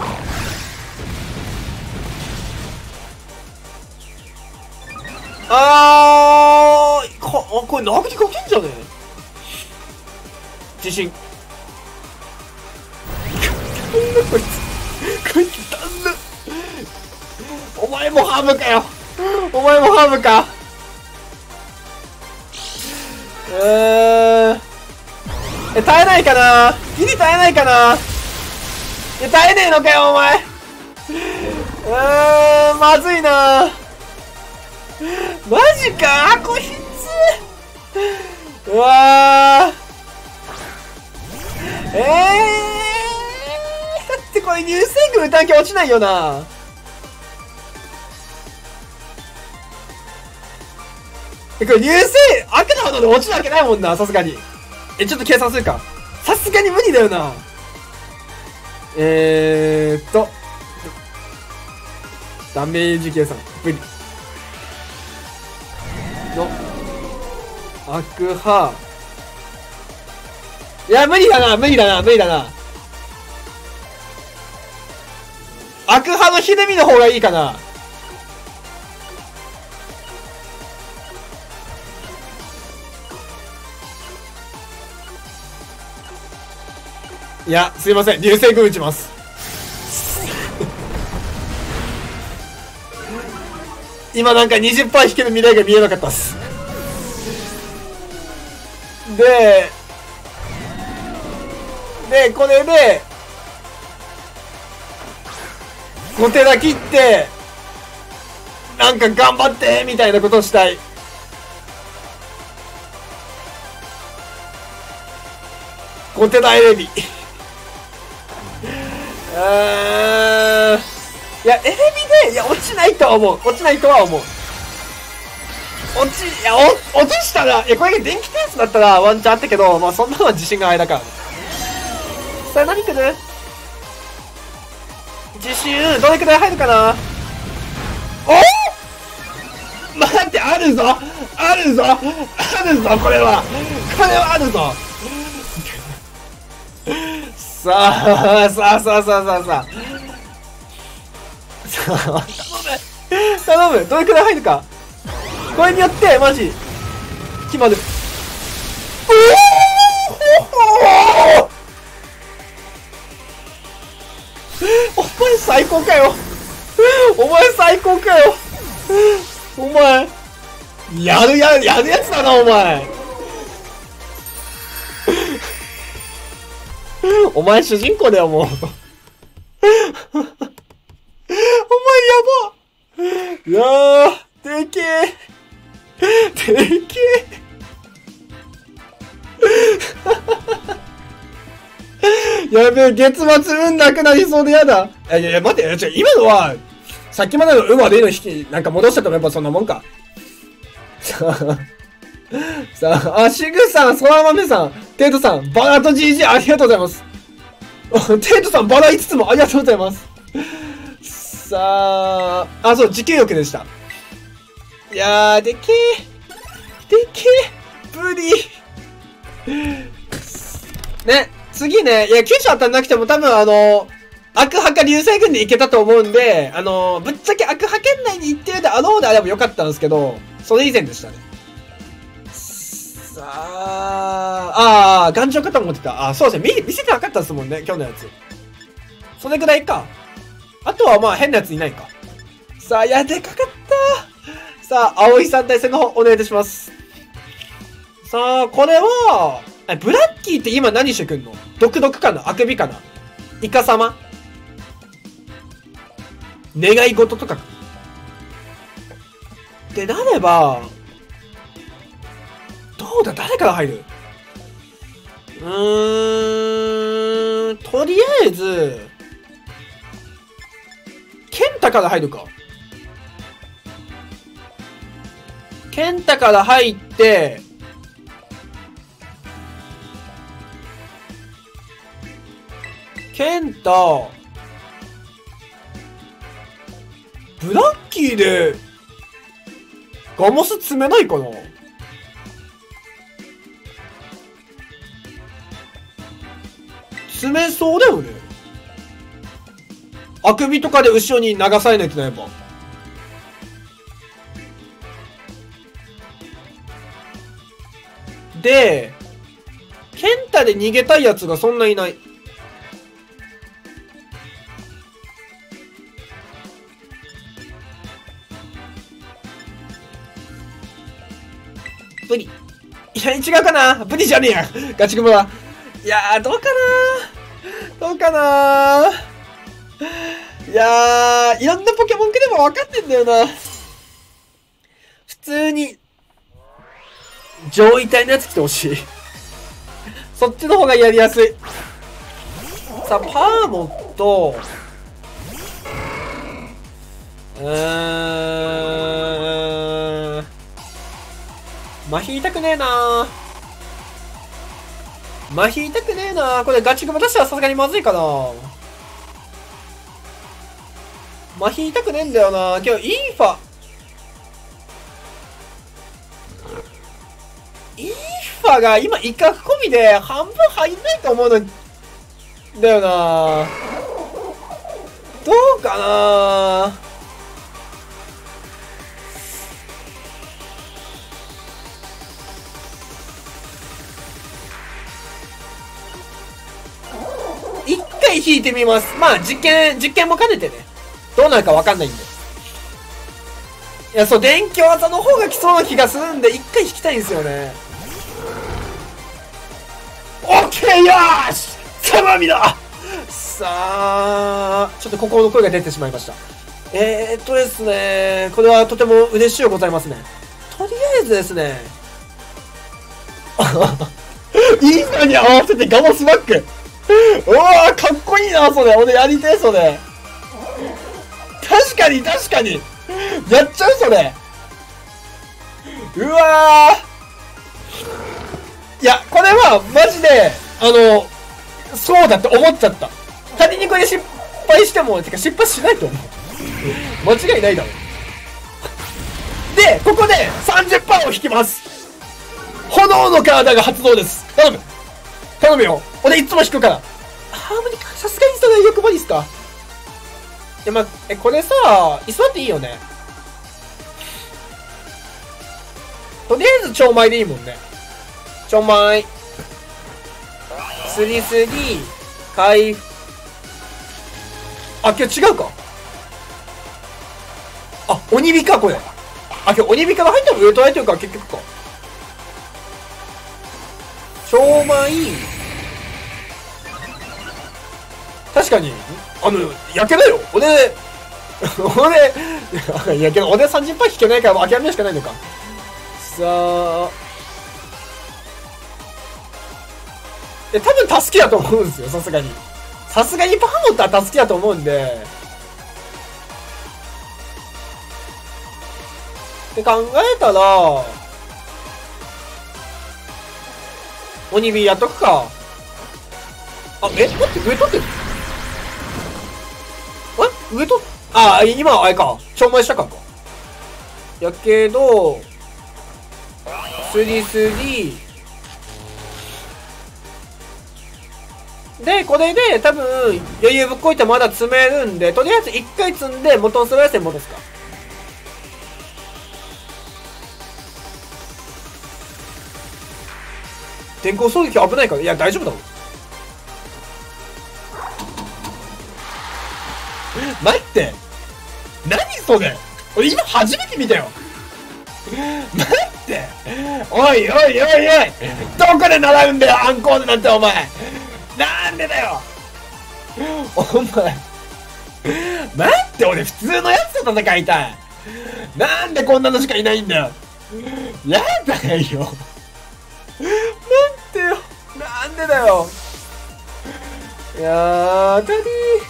あー、か、あ、これ殴りかけんじゃねえ。自信。こいつ、こいつなんだ。お前もハーブかよ。お前もハーブか。うーん。え、耐えないかな。ギリ耐えないかな。え、耐えねえのかよ、お前。うーん、まずいな。マジか、こいつ。うわー。えー。だってこれ流星群打たなきゃ落ちないよな。え、これ流星、悪なので落ちるわけないもんな、さすがに。え、ちょっと計算するか。さすがに無理だよな。えーっと。ダメージ計算。無理。の。悪派。いや、無理だな、無理だな、無理だな。悪派のひでみの方がいいかな。いや、すいません。流星群打ちます。今なんか にじゅっパーセント 引ける未来が見えなかったっす。で、で、これで、ご手だ切って、なんか頑張ってみたいなことをしたい。ご手だエレビ。うーん。いや、エレビで、いや、落ちないとは思う。落ちないとは思う。落ち、いや、お、落ちしたら、いや、これが電気テースだったらワンチャンあったけど、まあそんなのは自信があれだから。さあ、何来る？自信、どれくらい入るかな。おー！待って、あるぞあるぞあるぞこれはこれはあるぞ。さあ、さあ、さあ、さあ、さあ、さあ。さあ、頼む頼む、どれくらい入るか。これによって、マジ、決まる。おおお前最高かよ。お前最高かよ。お前、やるやる、やるやつだな、お前。お前主人公だよ、もう。お前やば。いやー、でけえ。でけえ。 やべえ、月末運なくなりそうでやだ。いやいや、待って、ちょ、今のは、さっきまでの運悪いの引き、なんか戻したともやっぱそんなもんか。さあ、さあ、あ、しぐさん、そらまめさん、テイトさん、バラと ジージー ありがとうございます。テイトさん、バラいつつもありがとうございます。さあ、あ、そう、持久力でした。いやー、でけー。でけー。ブリ。ね、次ね、いや、きゅう章当たんなくても多分あの、悪派か流星群でいけたと思うんで、あの、ぶっちゃけ悪派圏内に行ってるであろうであればよかったんですけど、それ以前でしたね。さあ、あー、頑丈かと思ってた。あ、そうですね。見、見せてなかったですもんね、今日のやつ。それぐらいか。あとはまあ変なやついないか。さあ、いや、でかかったさあ、青い三大戦の方、お願いいたします。さあ、これは、ブラッキーって今何してくんの？毒毒かな？あくびかな？イカ様？願い事とかか。ってなれば、どうだ？誰から入る？うーん、とりあえず、ケンタから入るか。ケンタから入って、ケンタ、ブラッキーで、ガモス詰めないかな？詰めそうだよね。あくびとかで後ろに流されないとなれば。で、ケンタで逃げたいやつがそんないない。ブリ。いや、違うかな？ブリじゃねえや。ガチグモだ。いやー、どうかな？どうかないやー、いろんなポケモンくれば分かってんだよな。普通に、上位体のやつ来てほしい。そっちの方がやりやすい。さあ、パーモット、うーん、麻痺痛くねえな麻痺痛くねえなこれガチグモ出したらさすがにまずいかな。麻痺痛くねえんだよな。けど、インファ。インファが今、イカ込みで半分入んないと思うのだよな。どうかな。一回引いてみます。まあ、実験、実験も兼ねてね。どうなるかわかんないんで。いや、そう、電気技の方が来そうな気がするんで、一回引きたいんですよね。オッケーよーしサマミださあ、ちょっと心の声が出てしまいました。えーっとですね、これはとても嬉しいございますね。とりあえずですね、インファに合わせてガモスバックうわー、かっこいいな、それ。俺やりてえ、それ。確かに、確かに。やっちゃう、それ。うわー。いや、これは、マジで、あの、そうだって思っちゃった。仮にこれ失敗しても、てか失敗しないと思う。間違いないだろ。で、ここで さんじゅっパーセント を引きます。炎の体が発動です。頼む。頼むよ。俺いつも引くから。ハーモニカ、さすがにそれ欲張りっすか。いや、ま、え、これさ、居座っていいよね。とりあえず超前でいいもんね。超前。スリスリ、回復。あ、今日違うか。あ、鬼火か、これ。あ、今日鬼火から入っても上とられてるから結局か。超前。確かに、あの、焼けだよ。俺、俺、いやけど俺さんじゅっパーセント引けないから諦めるしかないのか。さあ。 や、多分タスキだと思うんですよ、さすがに。さすがにパーモットはタスキだと思うんで。って考えたら、鬼火やっとくか。あ、え待って、上取ってるえ上取っ、あ、今、あれか。超前したかか。やけど、スリスリ。で、これで多分、余裕ぶっこいてまだ積めるんで、とりあえず一回積んで元のスライスに戻すか。電光衝撃危ないから。いや、大丈夫だろ。待って。何それ。俺今初めて見たよ。待って。おいおいおいおい。どこで習うんだよ、アンコールなんてお前。なんでだよ。お前。待って、俺普通のやつと戦いたい。なんでこんなのしかいないんだよ。やだよ。待ってよ。なんでだよ。いやー、当たり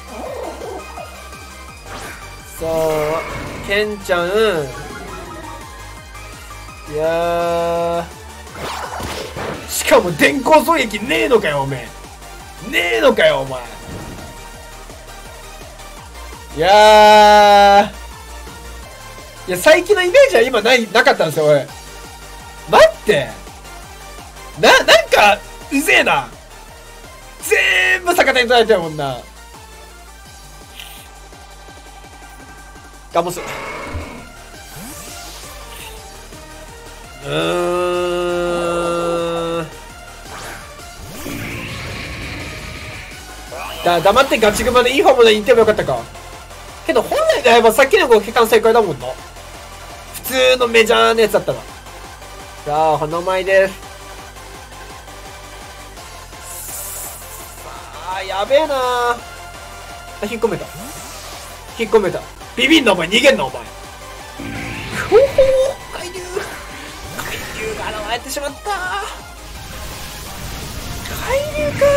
ー。さあ、ケンちゃん。いやー。しかも電光狙撃ねえのかよ、おめえ。ねえのかよ、お前。いやー。いや、最近のイメージは今ない、なかったんですよ、俺。待って。な、なんか、うぜえな。全部逆手に取られてるもんな。ガモス。うーん。だ、黙ってガチグマでいい方まで行ってもよかったか。けど本来であればさっきの子血管正解だもんな。普通のメジャーなやつだったら。さあ、花舞です。さあ、やべえなー。あ、引っ込めた。引っ込めた。ビビんなお前、逃げんなお前。ほほー、海流。海流が現れてしまった。海流か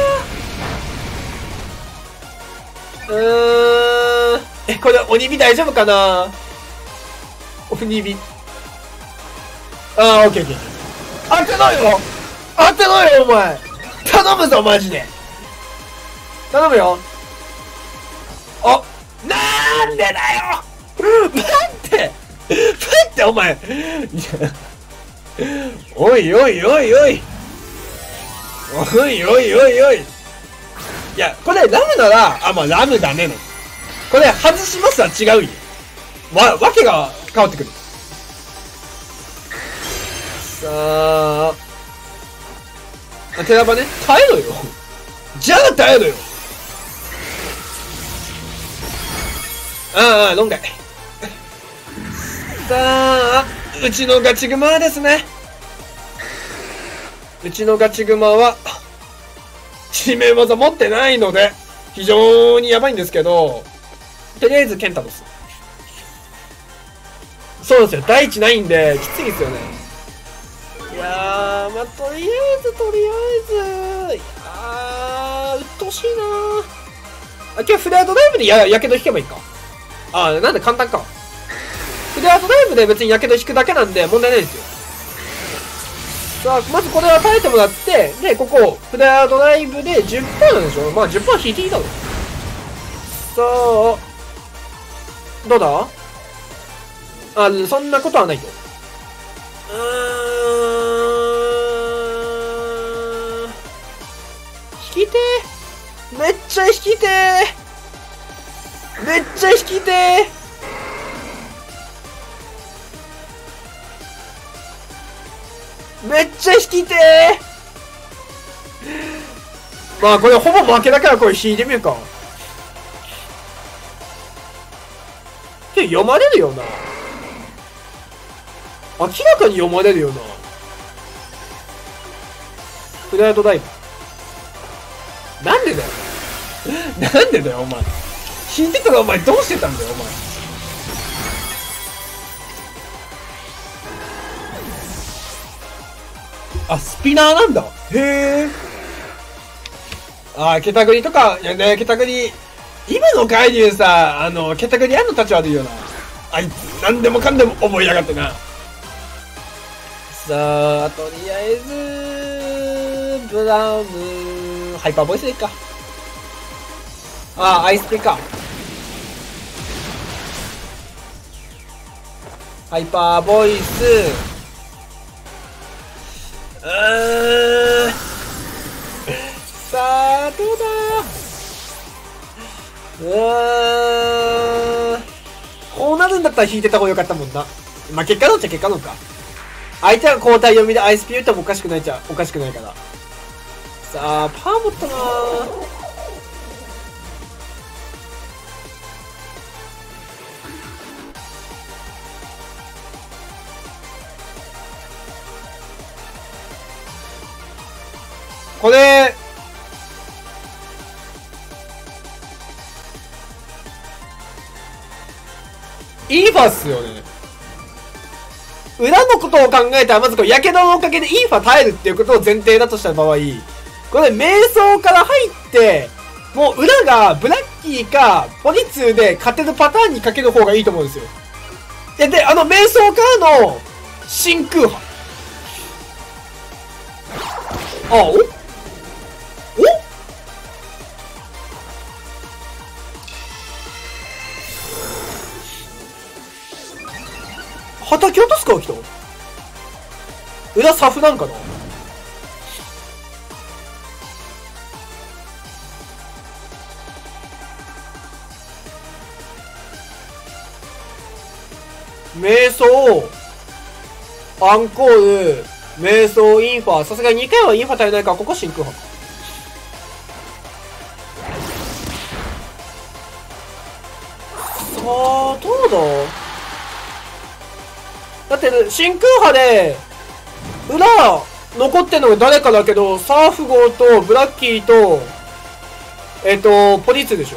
ー。うーん。え、これ鬼火大丈夫かな。鬼火。あー、オッケーオッケー。当てろよ当てろよお前。頼むぞマジで。頼むよ。あ、なんでだよ。待って待ってお前。おいおいおいおいおいおいおいおい。いや、これラムなら、あ、まあラムだねの。これ外しますは違うよ。わ、わけが変わってくる。さあ。あ、手玉ね。耐えろよ。じゃあ耐えろよ。ああ、論外。さあ、うちのガチグマはですね。うちのガチグマは、致命技持ってないので、非常にやばいんですけど、とりあえずケンタロス。そうですよ、第一ないんで、きついですよね。いやー、まあ、とりあえず、とりあえず、いやー、うっとうしいなー。あ、今日フレアドライブでや、やけど引けばいいか。あー、なんで簡単か。フレアドライブで別にやけど引くだけなんで問題ないですよ。さあ、まずこれは耐えてもらって、で、ここ、フレアドライブで じゅっパーセント なんでしょ。まあ じゅっパーセント 引いていいだろう。さあ、どうだ。あ、そんなことはないと。うーん。引きてー。めっちゃ引きてー。めっちゃ引きてー。めっちゃ引きてー。まあこれほぼ負けだからこれ引いてみるか。って読まれるよな。明らかに読まれるよな。フライトダイブ。なんでだよ。なんでだよお前。引いてたらお前どうしてたんだよお前。あ、スピナーなんだ。へえ。 ああ、ケタグリとか、いやね、ケタグリ、今の回流さ、あの、ケタグリやんの立ち悪いよな。あいつ、なんでもかんでも覚えやがってな。さあ、とりあえず、ブラウム、ハイパーボイスでいいか。ああ、アイスピか。ハイパーボイス。うーん。さあ、どうだうーん。こうなるんだったら引いてた方がよかったもんな。まあ、結果論っちゃ結果論か。相手が交代読みでアイスピ打ってもおかしくないっちゃおかしくないから。さあ、パーモットなー。これ、イーファっすよね。裏のことを考えたら、まずこれ、やけどのおかげでイーファ耐えるっていうことを前提だとした場合、これ、瞑想から入って、もう裏がブラッキーかポリツーで勝てるパターンにかける方がいいと思うんですよ。で、で、あの瞑想からの真空波。あ、おお叩き落とすか来た裏サフなんかな。瞑想アンコール瞑想インファ、さすがににかいはインファ足りないからここ真空波。さあどうだ。だって真空波で裏残ってんのが誰かだけど、サーフ号とブラッキーとえっ、ー、とポリツでしょ。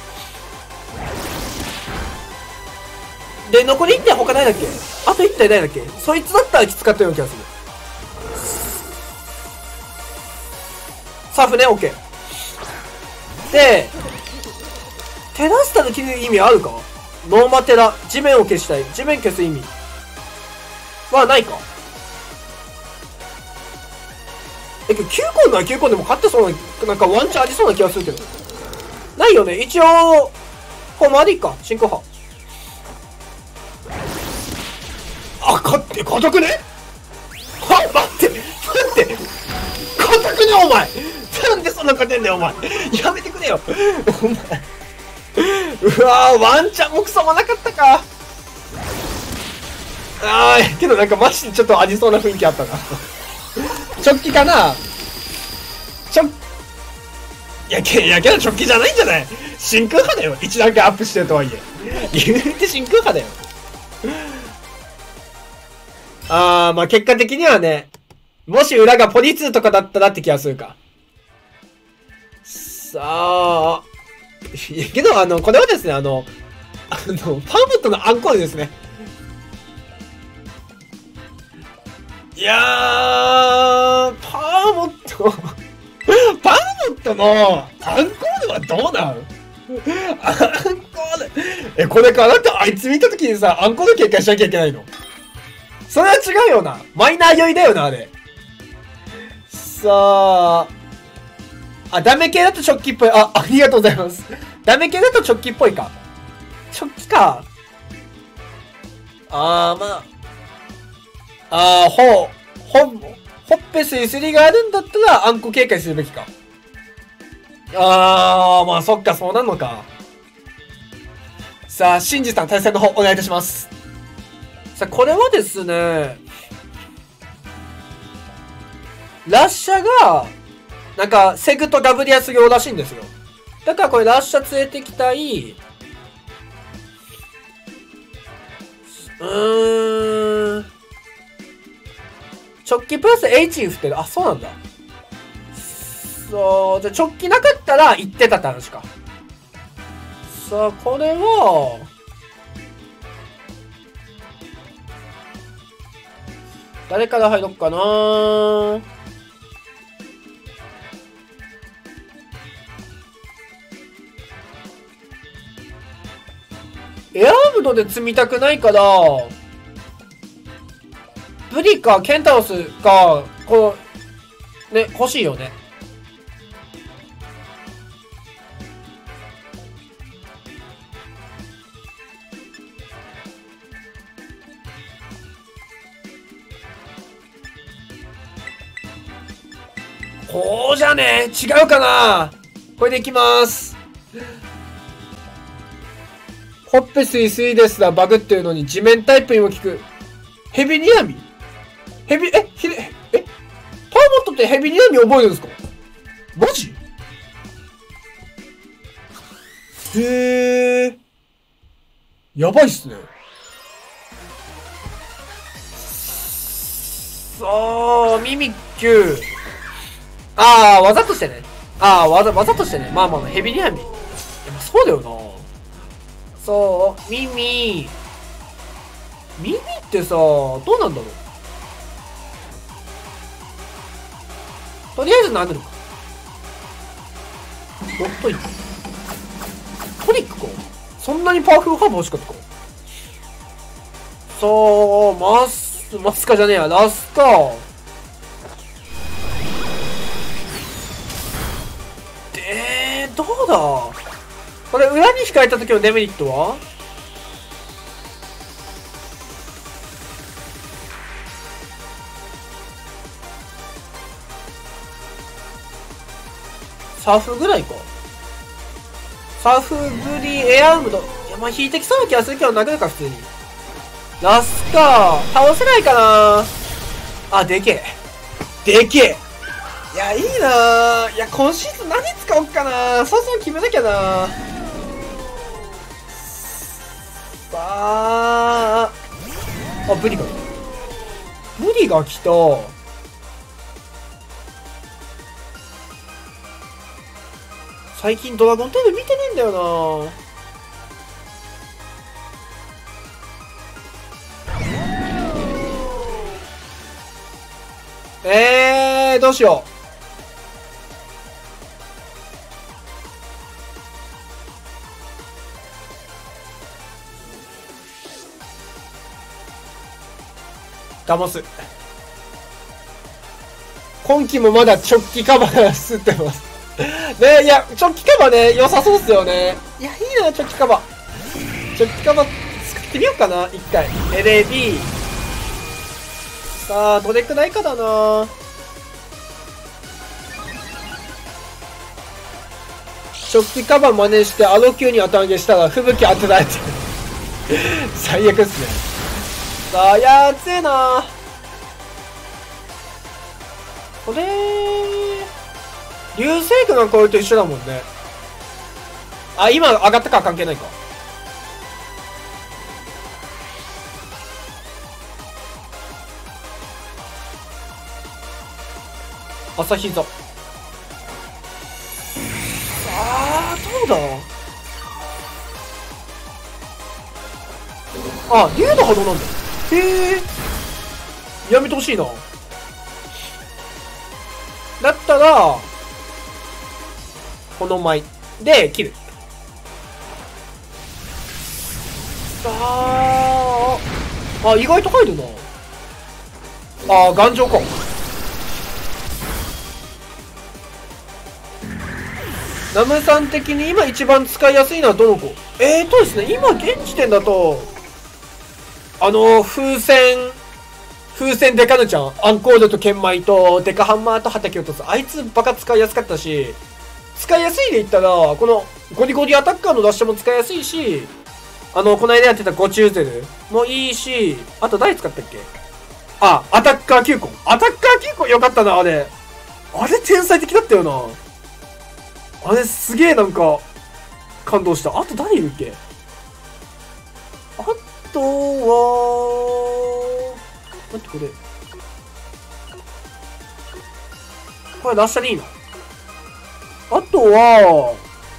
で残りいってん他ないだっけ。あといってんないだっけ。そいつだったらきつかったような気がする。サーフね、オッケー。でテラスタの切る意味あるか。ノーマテラ、地面を消したい。地面消す意味はないか。え、きゅうコンならきゅうコンでも勝ってそうな、なんかワンチャンありそうな気がするけど。ないよね。一応、これまでいいか。真空波。あ、勝って、硬くね。は、待って、待って。硬くね、お前。なんでそんな勝てんだよ、お前。やめてくれよ。お前。うわー、ワンチャンもクソもなかったか。あー、けどなんかマジでちょっとありそうな雰囲気あったな。直帰かな。ちょ、いやけ、いやけど直帰じゃないんじゃない。真空波だよ。一段階アップしてるとはいえ。言うて真空波だよ。あー、まあ結果的にはね、もし裏がポリツーとかだったらって気がするか。さあ、いやけどあの、これはですね、あの、あの、パーモットのアンコールですね。いやー、パーモット、パーモットのアンコールはどうなん？アンコール、え、これからってあいつ見たときにさ、アンコール警戒しなきゃいけないの？それは違うよな。マイナー酔いだよな、あれ。さあ、あ、ダメ系だと直帰っぽい。あ、ありがとうございます。ダメ系だと直帰っぽいか。直帰か。あー、まあ。あー、ほ、ほ、ほっぺすりすりがあるんだったら、あんこ警戒するべきか。あー、まあそっか、そうなのか。さあ、シンジさん、対戦の方、お願いいたします。さあ、これはですね、ラッシャが、なんか、セグとガブリアス用らしいんですよ。だからこれ、ラッシャ連れてきたい。うーん。直帰プラス H に振ってる。あ、そうなんだ。そう、じゃ直帰なかったら行ってたって話か。さあ、これは、誰から入ろっかな。 エアームドで積みたくないから、ブリかケンタロスか、こう、ね、欲しいよね。こうじゃね、違うかな。これでいきます。ほっぺスイスイですがバグってるのに地面タイプにも効く。ヘビニアミヘビ、え、ひで、え、ターボットってヘビニアミ覚えるんですか？マジ？へえ。やばいっすね。そう、ミミッキュー。ああ、わざとしてね。ああ、わざ、わざとしてね。まあまあまあ、ヘビニアミ。いや、まあ、そうだよな。そう、ミミ。ミミってさ、どうなんだろう。とりあえず殴るか。ほっといて。トリックか。そんなにパワフルハーブ欲しかったか。そう、マス、マスカじゃねえや、ラスカ。えー、どうだこれ、裏に控えた時のデメリットはサーフぐらいか。サーフブリエアームド。いや、まあ、引いてきそうな気がするけど、殴るか、普通に。ラスカー、倒せないかな。あ、でけえ。でけえ。いや、いいなぁ。いや、今シーズン何使おうかな。そろそろ決めなきゃな。さあ。あ、ブリが来た。ブリが来た。最近ドラゴンテール見てねえんだよな。えー、どうしよう。騙す。今季もまだ直帰カバー吸ってます。ねいや、直帰カバーね、良さそうっすよね。いや、いいな、直帰カバー。直帰カバー作ってみようかな、一回。エルエービー。さあ、どれくらいかだな。直帰カバー真似してアロ級に当たりしたら吹雪当てられてる。最悪っすね。さあ、やっつえな。これ、流星群がこれと一緒だもんね。あ、今上がったか関係ないか。朝日座。あー、どうだ。あ、竜の波動なんだ。へえ。やめてほしいな。だったら、この舞で切る。あー、あ、意外と入るな。あー、頑丈か。ナムさん的に今一番使いやすいのはどの子？えーとですね、今現時点だと、あの、風船、風船デカヌちゃん、アンコールと剣舞とデカハンマーと畑落とす。あいつバカ使いやすかったし、使いやすいで言ったら、このゴリゴリアタッカーの出しも使いやすいし、あの、この間やってたゴチューゼルもいいし、あと誰使ったっけ？あ、アタッカーきゅうこ。アタッカーきゅうこよかったな、あれ。あれ天才的だったよな。あれすげえなんか、感動した。あと誰いるっけ？あとは、待ってこれ。これ出したらいいな。あとは、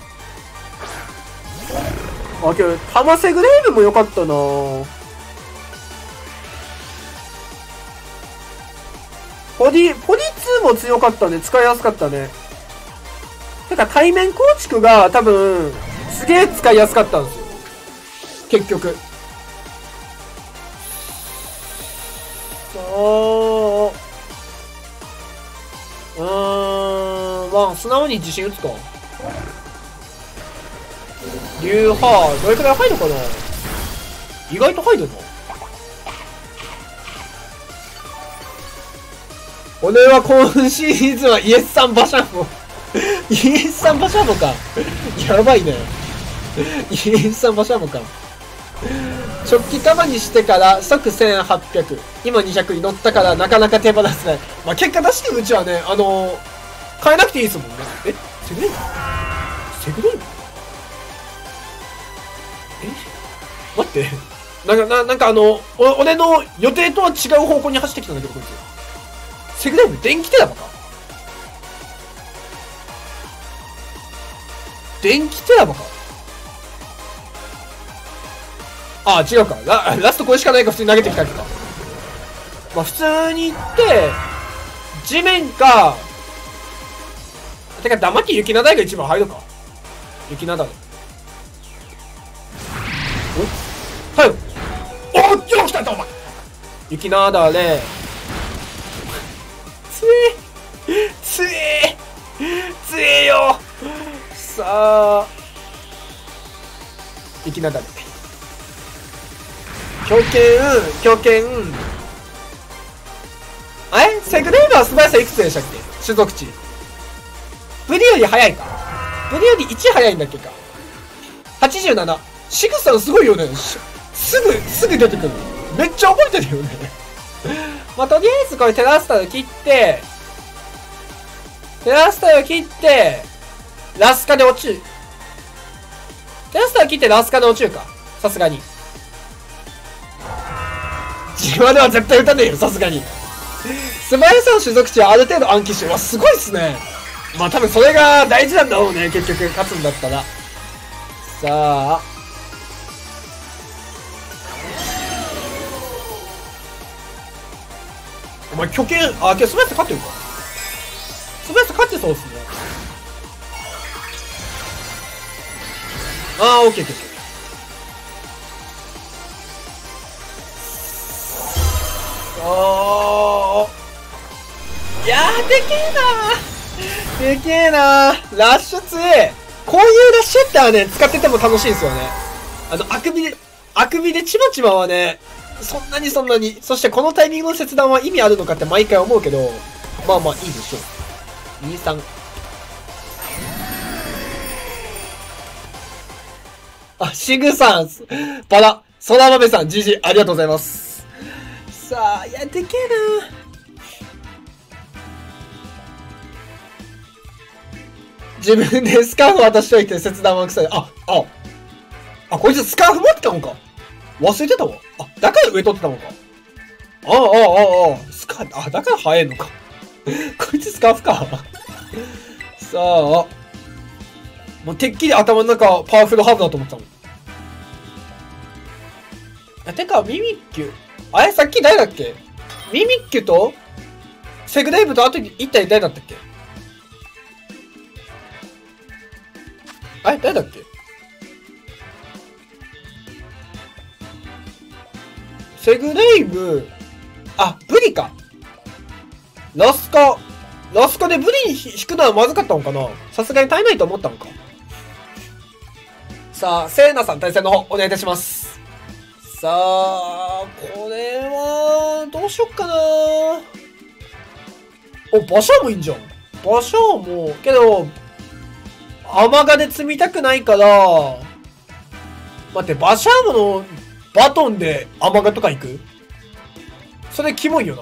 あ、けど、タマセグレーブもよかったな。ポディ、ポディツーも強かったね。使いやすかったね。てか対面構築が多分、すげえ使いやすかったんですよ。 結局。さあ、うーん、まあ、素直に自信打つか。竜派、どれくらい入るかな。意外と入るの。俺は今シーズンはイエスさん馬車もイエスさん馬車もか。やばいね。イエスさん馬車もか。直帰玉にしてから即せんはっぴゃく。今にひゃくに乗ったからなかなか手放せない。まあ、結果出してるうちはね、あのー、変えなくていいですもんね。えセグレイブセグレイブえ待って。なんか、な、なんかあの、お俺の予定とは違う方向に走ってきたんだけど、こいつ。セグレイブ電気テラバか電気テラバかああ、違うか。ラ、ラストこれしかないか普通に投げてきたけど。まあ普通に行って、地面か、てか黙って雪なだいが一番入るか。雪なだい。おはい。おっよく来たんだお前雪なだれ。つえつえつえよさあ。雪なだれ。狂犬、狂犬。あれセグレイブは素早さいくつでしたっけ種族値。ブリより速いか。ブリよりいち速いんだっけか。はちじゅうなな。シグさんすごいよね。すぐ、すぐ出てくる。めっちゃ覚えてるよね。まあ、とりあえずこれテラスタル切って、テラスタル切って、ラスカで落ちる。テラスタル切ってラスカで落ちるか。さすがに。自分では絶対打たねえよ、さすがに。素早さの種族値はある程度暗記して、わ、すごいっすね。まあ多分それが大事なんだろうね、結局、勝つんだったら。さあ。お前、巨犬、あ、けど素早さ勝ってるか。素早さ勝ってそうっすね。あー、オッケーオッケー。おーいやー、でけえなーでけえなーラッシュ強え。こういうラッシュってはね、使ってても楽しいんですよね。あの、あくびで、あくびでちまちまはね、そんなにそんなに。そしてこのタイミングの切断は意味あるのかって毎回思うけど、まあまあいいでしょう。に、さん。あ、シグさん、バラ、ソラマメさん、ジジ、ありがとうございます。さあ、いや、でけえな自分でスカーフ渡しといて切断は臭い。あ、あ、あ、こいつスカーフ持ってたのか忘れてたわ。あ、だから上取ってたのか。ああ、ああ、ああ、スカーフ、あ、だから生えんのか。こいつスカーフか。さあ、もうてっきり頭の中パワフルハーブだと思ってたもん。あ、てか、ミミッキュ。あれさっき誰だっけミミッキュとセグレイブとあと一体誰だったっけあれ誰だっけセグレイブ、あ、ブリか。ラスカ、ラスカでブリに引くのはまずかったのかな。さすがに耐えないと思ったのか。さあ、セーナさん対戦の方、お願いいたします。さあ、これは、どうしよっかな。お、馬車もいいんじゃん。馬車も、けど、アマガで積みたくないから、待って、馬車ものバトンでアマガとか行く？それキモいよな。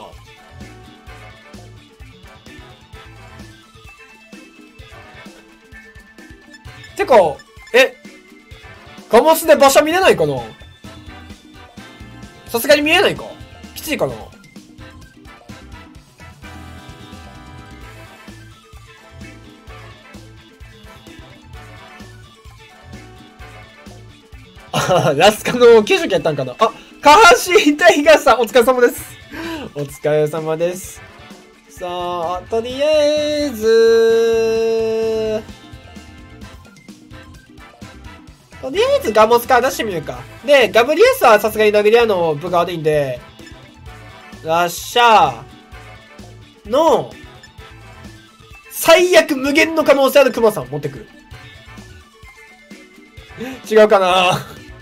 てか、え、ガマスで馬車見れないかな？さすがに見えないか？きついかな？あ、ラスカのきゅうじゅうやったんかなあ、下半身タイガーさん、お疲れ様です。お疲れ様です。さあ、とりあえず、 とりあえずガモスから出してみるか。で、ガブリエスはさすがに殴り合うの分が悪いんで、ラッシャーの、最悪無限の可能性あるクマさん持ってくる。違うかな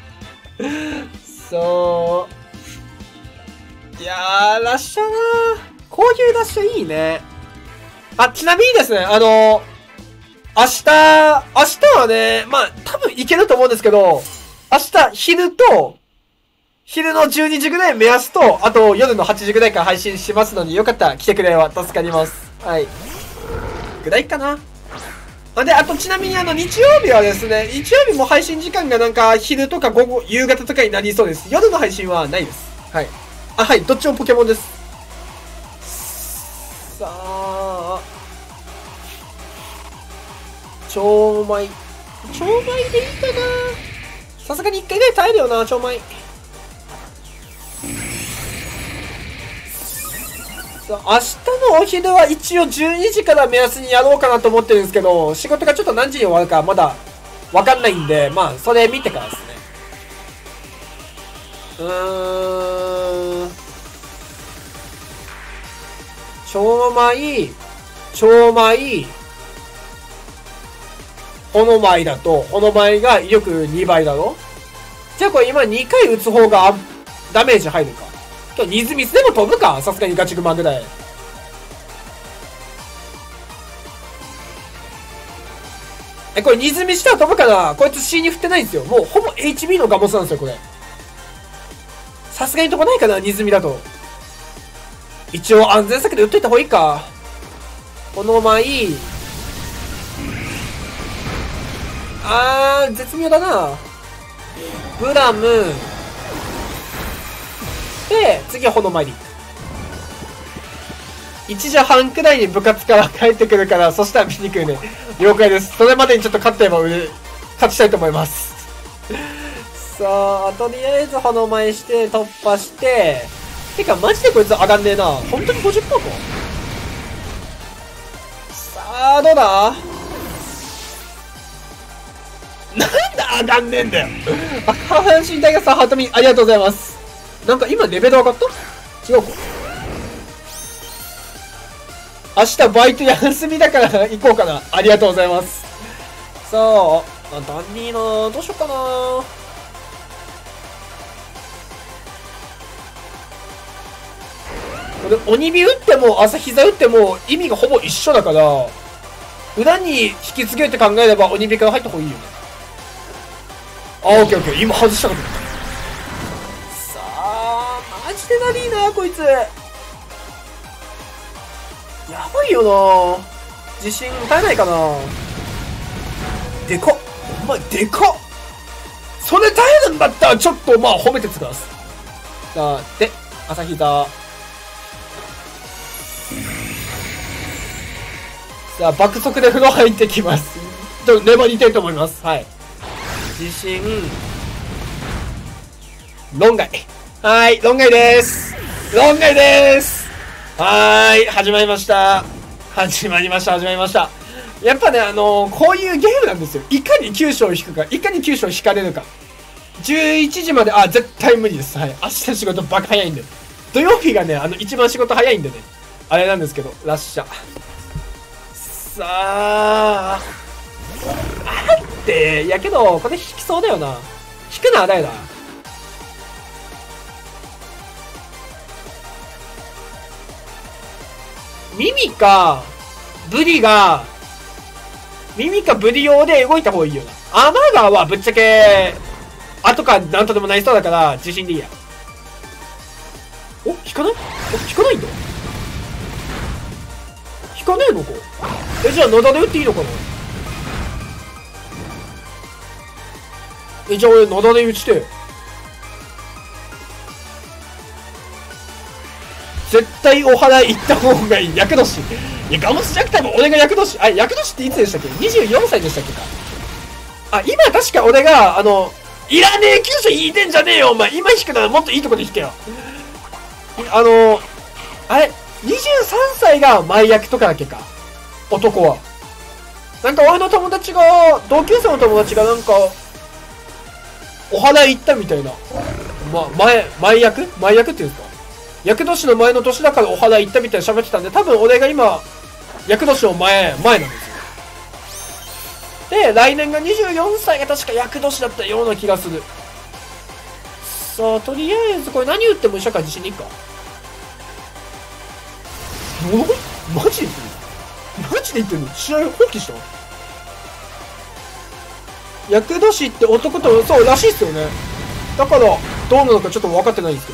そう。いやー、ラッシャーなー。こういうラッシャーいいね。あ、ちなみにですね、あの、明日、明日はね、まあ、多分いけると思うんですけど、明日、昼と、昼のじゅうにじぐらい目安と、あと夜のはちじぐらいから配信しますので、よかったら来てくれれば助かります。はい。ぐらいかな。で、あとちなみにあの、日曜日はですね、日曜日も配信時間がなんか、昼とか午後、夕方とかになりそうです。夜の配信はないです。はい。あ、はい、どっちもポケモンです。さあ、超米。超米でいいかな。さすがに一回ぐらい耐えるよな、超米。さあ、明日のお昼は一応じゅうにじから目安にやろうかなと思ってるんですけど、仕事がちょっと何時に終わるかまだわかんないんで、まあ、それ見てからですね。うーん。超米、超米、炎米だと、炎米が威力にばいだろ。じゃあこれ今にかい撃つ方がダメージ入るか。今日水水でも飛ぶか、さすがにガチグマぐらい。え、これ水見したら飛ぶかな。こいつ C に振ってないんですよ。もうほぼ エイチビー のガモスなんですよ、これ。さすがに飛ばないかな、水見だと。一応安全策で撃っといた方がいいか。この前、あー、絶妙だな。ブラム。で、次は炎参り。いちじはんくらいに部活から帰ってくるから、そしたら見に来るね。了解です。それまでにちょっと勝ってれば勝ちたいと思います。さあ、とりあえず炎前して突破して、てかマジでこいつ上がんねえな。本当に ごじゅっパーセント か。さあ、どうだ。なんで上がんねえんだよ。あ、下半身体がさ、ハートミありがとうございます。なんか今レベル上がった？違うか。明日バイト休みだから行こうかな。ありがとうございます。さあ、あ、ダンディーな。どうしようかな。これ、鬼火打っても朝膝打っても意味がほぼ一緒だから、裏に引き継げって考えれば鬼火から入った方がいいよね。あ、オッケーオッケー。今外したかと思った。さあ、マジでなりーな、こいつ。やばいよな。自信耐えないかな。でかっ。お前でかっ。それ耐えるんだったらちょっとまあ褒めてつくだす。さあ、で、朝日だ。さあ、爆速で風呂入ってきます。ちょっと粘りたいと思います。はい。自信。論外。はい、論外でーす。論外でーす。はーい、始まりました。始まりました、始まりました。やっぱね、あのー、こういうゲームなんですよ。いかにきゅう勝引くか、いかにきゅう勝引かれるか。じゅういちじまで、あ、絶対無理です。はい。明日仕事バカ早いんで。土曜日がね、あの、一番仕事早いんでね。あれなんですけど、ラッシャー。さあ。待って。いやけど、これ引きそうだよな。引くのは誰だ。耳か、ブリが、耳かブリ用で動いた方がいいよな。アマガーはぶっちゃけ、後からなんとでもなりそうだから、自信でいいや。お、引かない？お、引かないんだ。引かねえのか。え、じゃあ野田で打っていいのかな。え、じゃあ俺野田で打ちて。絶対お祓い行った方がいい。厄年。いや、ガモスじゃなくても俺が厄年。あ、厄年っていつでしたっけ？ にじゅうよん 歳でしたっけか。あ、今確か俺が、あの、いらねえ急所引いてんじゃねえよ、お前。今引くならもっといいとこで引けよ。あの、あれ、にじゅうさんさいが前役とかだっけか。男は。なんか俺の友達が、同級生の友達がなんか、 お祓い行ったみたいな。ま、前、前役前役っていうんですか？厄年の前の年だからお祓い行ったみたいな喋ってたんで、多分俺が今、厄年の前、前なんですよ。で、来年がにじゅうよんさいが確か厄年だったような気がする。さあ、とりあえず、これ何言っても社会自信にいいか。おマジで言ってるマジで言ってるの？試合放棄した？厄年って男と、そうらしいっすよね。だから、どうなのかちょっと分かってないんですけど。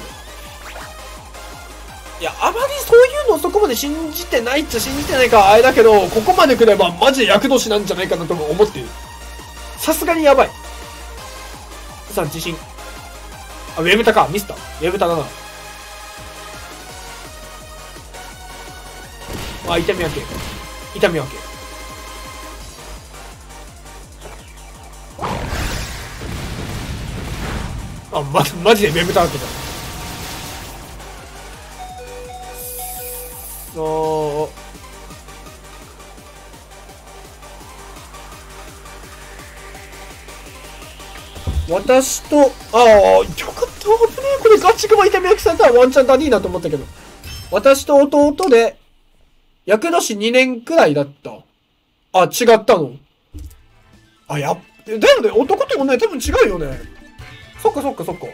いや、あまりそういうのそこまで信じてないっちゃ信じてないかあれだけど、ここまで来ればマジで厄年なんじゃないかなと思っている。さすがにやばい。さあ、自信。あ、ウェブタか。ミスった。ウェブタだな。あ、痛み分け。痛み分け。あ、ま、マジでウェブタ分けだ。そう。私と、ああ、よかった。危ねえ。これガチグマ痛み分けされたらワンチャンダディーなと思ったけど。私と弟で、厄年にねんくらいだった。あ、違ったの。あ、やっ、だよね。男と女多分違うよね。そっかそっかそっか。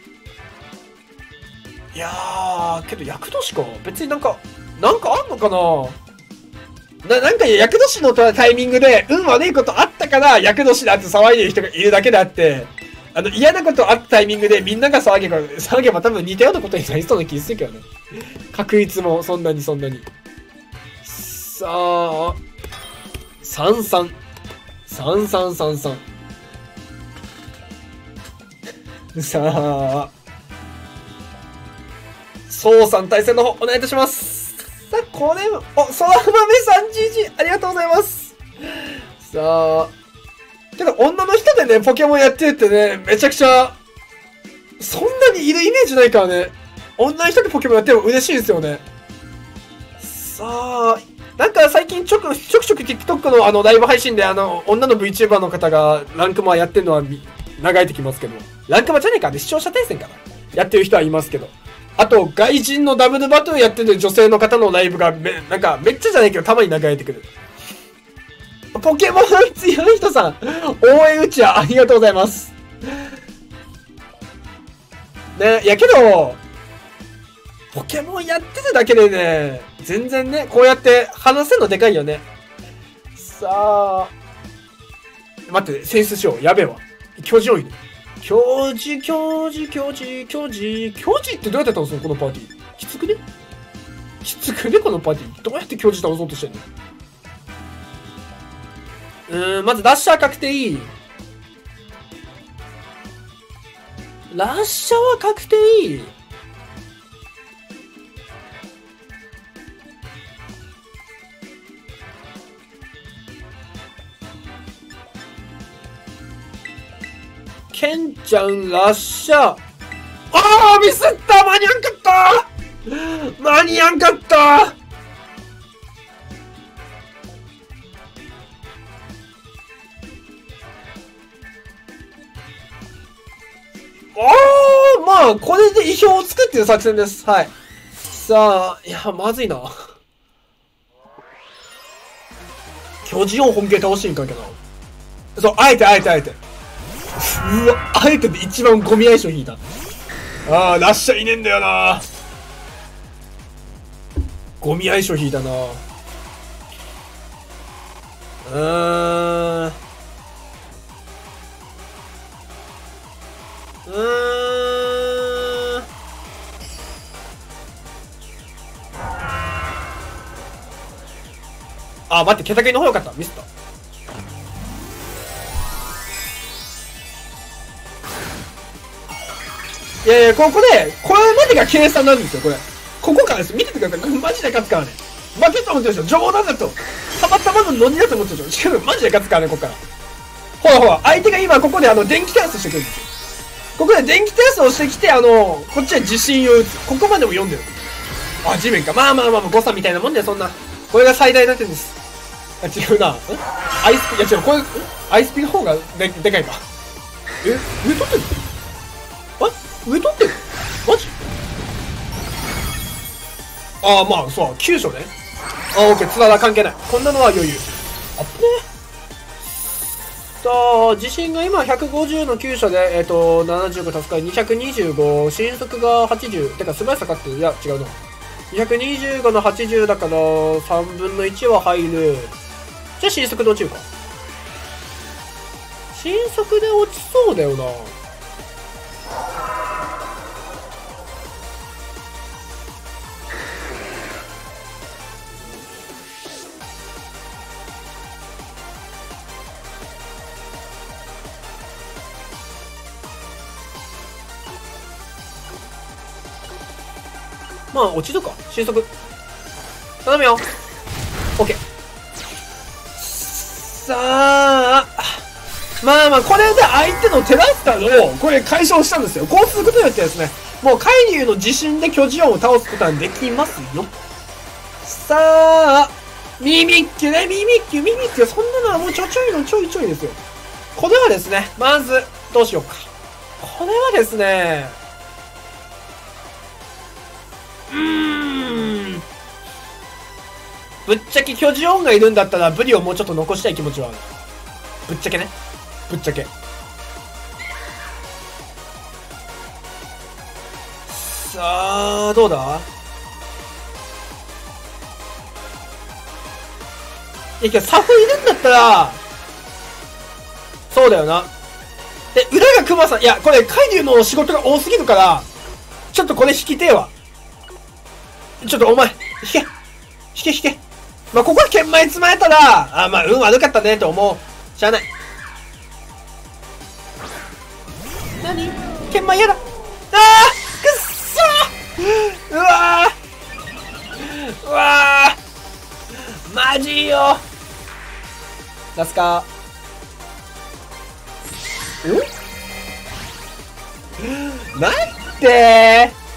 いやー、けど厄年か。別になんか、なんかあんのかな。な、なんか厄年のタイミングで、運悪いことあったから、厄年だって騒いでる人がいるだけであって、あの、嫌なことあったタイミングでみんなが騒げば、騒げば多分似たようなことになりそうな気するけどね。確率もそんなにそんなに。さあ、さんさん。さんさんさんさん。さあ、そうさん対戦の方お願いいたします。さあ、これ、お、そら豆さん ジージー ありがとうございます。さあ、けど女の人でね、ポケモンやってるってね、めちゃくちゃ、そんなにいるイメージないからね。女の人でポケモンやっても嬉しいですよね。さあ、なんか最近ちょくちょくちょく TikTok のあのライブ配信であの、女の VTuber の方がランクマやってるのは流れてきますけど。ランクマじゃねえかね、視聴者対戦かな。やってる人はいますけど。あと、外人のダブルバトルやってる女性の方のライブがめ、なんかめっちゃじゃないけどたまに流れてくる。ポケモン強い人さん、応援うちはありがとうございます。ね、いやけど、ポケモンやってるだけでね、全然ね、こうやって話せるのでかいよね。さあ、待って、センスしよう。やべえわ。巨人多いね。巨人、巨人、巨人、巨人、巨人ってどうやって倒すのこのパーティー。きつくねきつくねこのパーティー。どうやって巨人倒そうとしてんの。うーん、まずラッシャー確定いい。ラッシャーは確定いい。ケンちゃん、ラッシャー。ああ、ミスった。間に合んかった間に合んかった。ああ、まあ、これで意表を作ってる作戦です。はい。さあ、いや、まずいな。巨人を本気で倒していいんかけど。そう、あえてあえてあえて。うわ、あえてで一番ゴミ相性引いた。ああ、ラッシャーいねえんだよな。ゴミ相性引いたな。うーん。うーん。あ、待って、ケタケの方よかった。ミスった。いやいや、ここで、これまでが計算なんですよ、これ。ここからです。見ててください。マジで勝つからね。負けと思ってるでしょ。冗談だと。たまたまのノリだと思ってるでしょ。しかもマジで勝つからね、ここから。ほらほら、相手が今ここであの、電気テラスしてくるんですよ。ここで電気テラスをしてきて、あの、こっちは自信を打つ。ここまでも読んでる。あ、地面か。まあまあまあ、誤差みたいなもんだよ、そんな。これが最大な点です。あ、違うな。んアイスピ、いや違う、これ、アイスピの方がで、でかいか。 え、上取ってる？あ、上取ってる？マジ？ああ、まあ、そう、急所ね。ああ、オッケー、つなが関係ない。こんなのは余裕。あっぶね。さあ、地震が今ひゃくごじゅうの急所で、えっ、ー、と、ななじゅうご助かり、にひゃくにじゅうご、伸速がはちじゅう。てか、素早さかって、いや、違うな。にひゃくにじゅうごのはちじゅうだから、さんぶんのいちは入る。じゃあ、伸速で落ちるか。伸速で落ちそうだよな。まあ、落ちるか。伸速。頼むよ。オッケー。さあ、まあまあ、これで相手のテラスタを、これ解消したんですよ。こうすることによってですね、もう海流の地震で巨人を倒すことはできますよ。さあ、ミミッキュね、ミミッキュ、ミミッキュ、そんなのはもうちょちょいのちょいちょいですよ。これはですね、まず、どうしようか。これはですね、うーん。ぶっちゃけ巨人音がいるんだったらブリをもうちょっと残したい気持ちはある。ぶっちゃけね。ぶっちゃけ。さあ、どうだ？いや、けどサフいるんだったら、そうだよな。で、裏がクマさん、いや、これ海流の仕事が多すぎるから、ちょっとこれ引きてえわ。ちょっとお前、引け。引け引け。まあ、ここは剣前つまえたら、あ、まあ、運悪かったね、と思う。しゃあない。なに？剣前やだ。あーくっそー、うわーうわーマジよ。出すか。ん？なんでー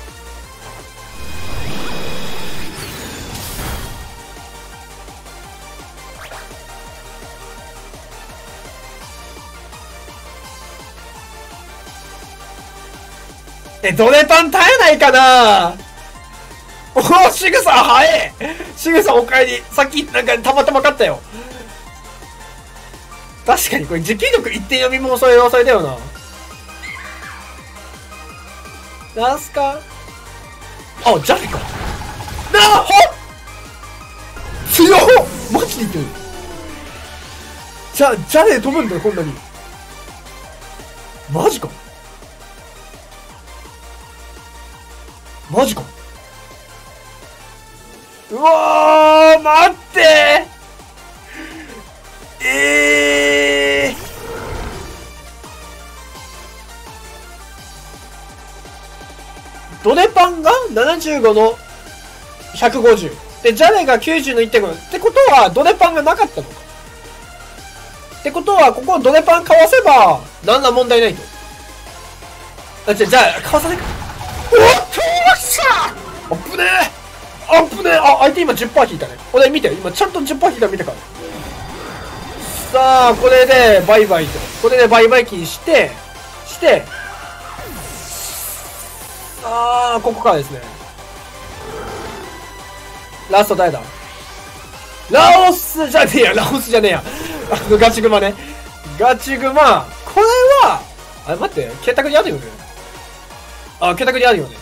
え、ドレパン耐えないかな。おお、シグさん早い。シグさんお帰り。さっきなんかたまたま勝ったよ。確かにこれ持久力一点読みもそれはそれだよな。なんすか。あ、ジャレか。なあ、ほっ強っマジで言ってる。じゃ、ジャレ飛ぶんだよ、こんなに。マジか。マジか。うわー、待ってー。えー。ドネパンがななじゅうごのひゃくごじゅう。で、ジャレがきゅうじゅうのいってんご。ってことは、ドネパンがなかったのか。ってことは、ここドネパンかわせば、なんら問題ないと。あ、じゃ、じゃあ、かわさないか。おっとーっしゃーあっぶねーあっぶねーあ、相手今 じゅっパーセント 引いたね。俺見て、今ちゃんと じゅっパーセント 引いた見てから。さあ、これでバイバイと。これでバイバイキーして、して、あー、ここからですね。ラスト誰だ？ラオスじゃねえや、ラオスじゃねえや。あの、ガチグマね。ガチグマ、これは、あれ待って、ケタクにあるよね。あ、ケタクにあるよね。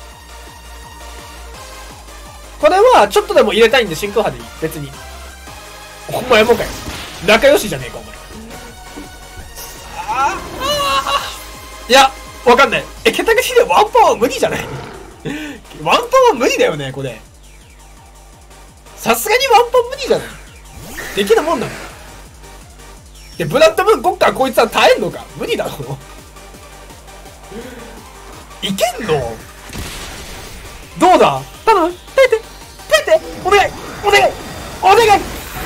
これは、ちょっとでも入れたいんで、真空波でいい。別に。お前もかよ。仲良しじゃねえか、お前。ああいや、わかんない。え、ケタクにでワンパンは無理じゃないワンパンは無理だよね、これ。さすがにワンパン無理じゃないできるもんなの。で、ブラッドムーンこっからこいつは耐えんのか無理だろいけんのどうだ頼む耐えて耐えてお願いお願いお願い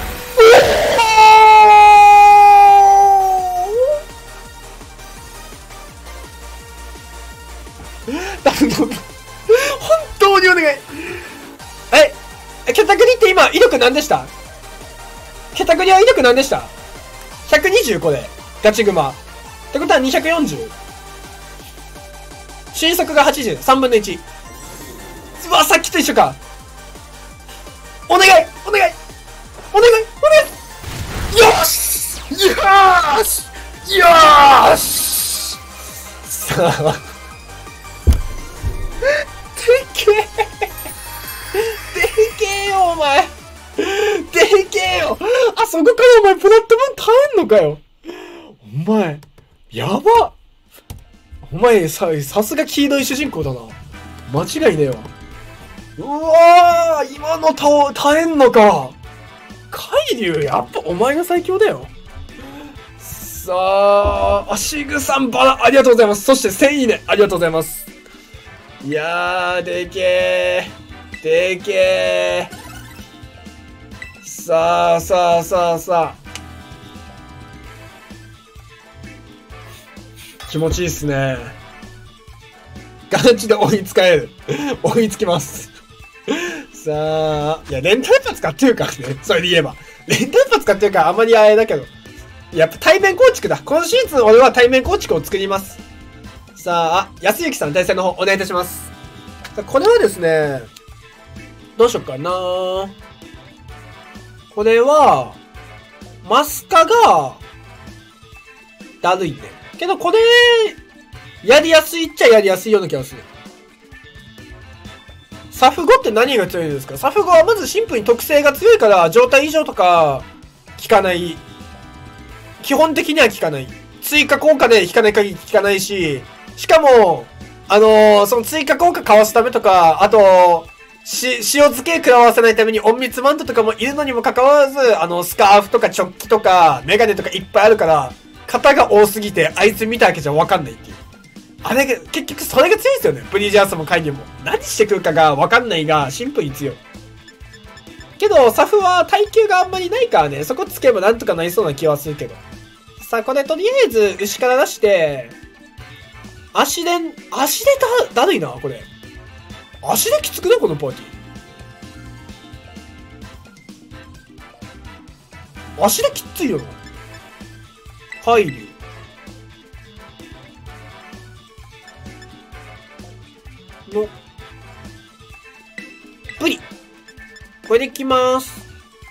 頼む本当にお願いえ、ケタクリって今威力何でした？ケタクリは威力何でした？ひゃくにじゅうこれガチグマってことはにひゃくよんじゅう新作がはちじゅう、さんぶんのいち。うわ、さっきと一緒か。お願いお願いお願いお願いよしよーしよーしさあ。でけえでけえよ、お前でけえよあそこからお前プラット分耐えんのかよお前、やばお前さ、さすが黄色い主人公だな。間違いねえわ。うわー今の耐耐えんのか。海竜、やっぱお前が最強だよ。さあ、あ、シグさんバラ、ありがとうございます。そしてせんいいね、ありがとうございます。いやー、でけー。でけー。さあさあさあさあ。気持ちいいっすね。ガチで追いつかえる。追いつきます。さあ、いや、レンタルパ使ってるからね。それで言えば。レンタルパ使ってるからあんまりあれだけど。やっぱ対面構築だ。今シーズン俺は対面構築を作ります。さあ、安幸さん対戦の方お願いいたします。さあこれはですね、どうしよっかな。これは、マスカが、だるいね。けどこれ、やりやすいっちゃやりやすいような気がする。サフゴって何が強いんですか？サフゴはまずシンプルに特性が強いから状態異常とか効かない。基本的には効かない。追加効果で効かない限り効かないし、しかも、あのー、その追加効果かわすためとか、あと、し、塩漬け食らわせないために隠密マントとかもいるのにもかかわらず、あの、スカーフとかチョッキとかメガネとかいっぱいあるから、型が多すぎてあいつ見たわけじゃわかんないっていう。あれが、結局それが強いんですよね。ブリージャースもカイリュウも。何してくるかがわかんないが、シンプルに強い。けど、サフは耐久があんまりないからね、そこつけばなんとかなりそうな気はするけど。さあ、これとりあえず、牛から出して、足で、足でだ、だるいな、これ。足できつくね、このパーティー。足できついよな。カイリュウ。の、ブリ。これでいきます。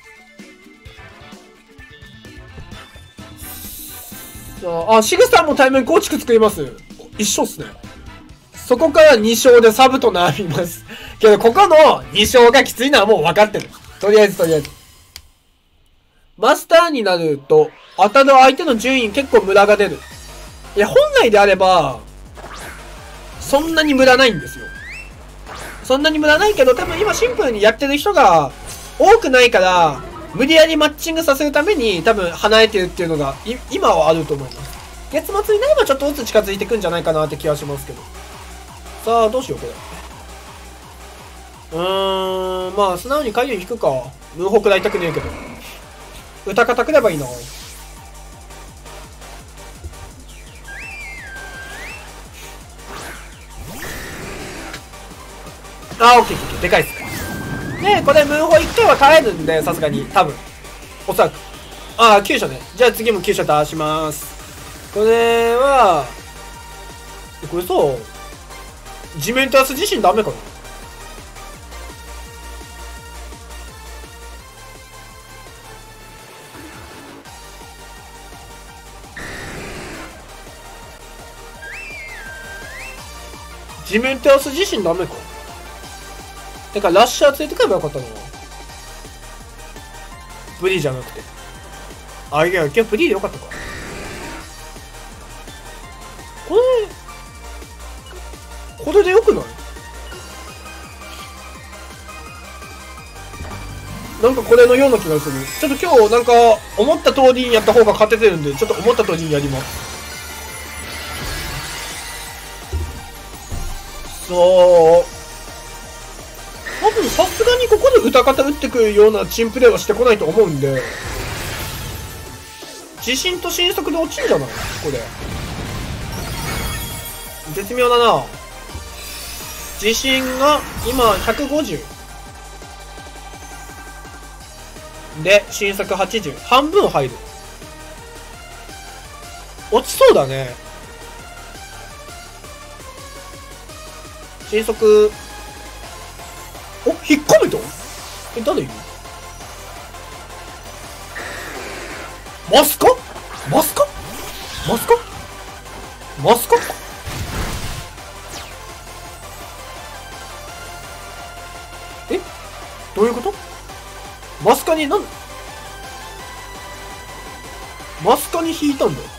さあ、あ、シグさんも対面構築作ります。一緒っすね。そこからに勝でサブと並びます。けど、ここのに勝がきついのはもう分かってる。とりあえずとりあえず。マスターになると、当たる相手の順位に結構ムラが出る。いや、本来であれば、そんなにムラないんですよ。そんなにムラないけど、多分今シンプルにやってる人が多くないから、無理やりマッチングさせるために多分離れてるっていうのが、今はあると思います。月末になればちょっとずつ近づいていくんじゃないかなって気はしますけど。さあ、どうしよう、これ。うーん、まあ、素直にカイリュウ引くか。ムーホ食らいたくねえけど。歌方くればいいな。あー、オッケーオッケー、でかいっすね。で、これ、ムーホいっかいは耐えるんで、さすがに、多分。おそらく。あー、急所ね。じゃあ次も急所出します。これは、これさ、地面とやつ自身ダメかな？地面テラス自身ダメか。てか、ラッシャーついてくればよかったな。ブリじゃなくて。あ、いや、今日ブリでよかったか。これ、これでよくない？なんかこれのような気がする。ちょっと今日なんか思った通りにやった方が勝ててるんで、ちょっと思った通りにやります。そう。多分さすがにここで歌方打ってくるようなチンプレーはしてこないと思うんで、自信と新速で落ちんじゃないこれ。絶妙だな。自信が今ひゃくごじゅう。で、新作はちじゅう。半分入る。落ちそうだね。 新速。お、引っ込めた？え、誰いる？マスカ？マスカ？マスカ？マスカ？え？どういうこと？マスカになん、マスカに引いたんだよ。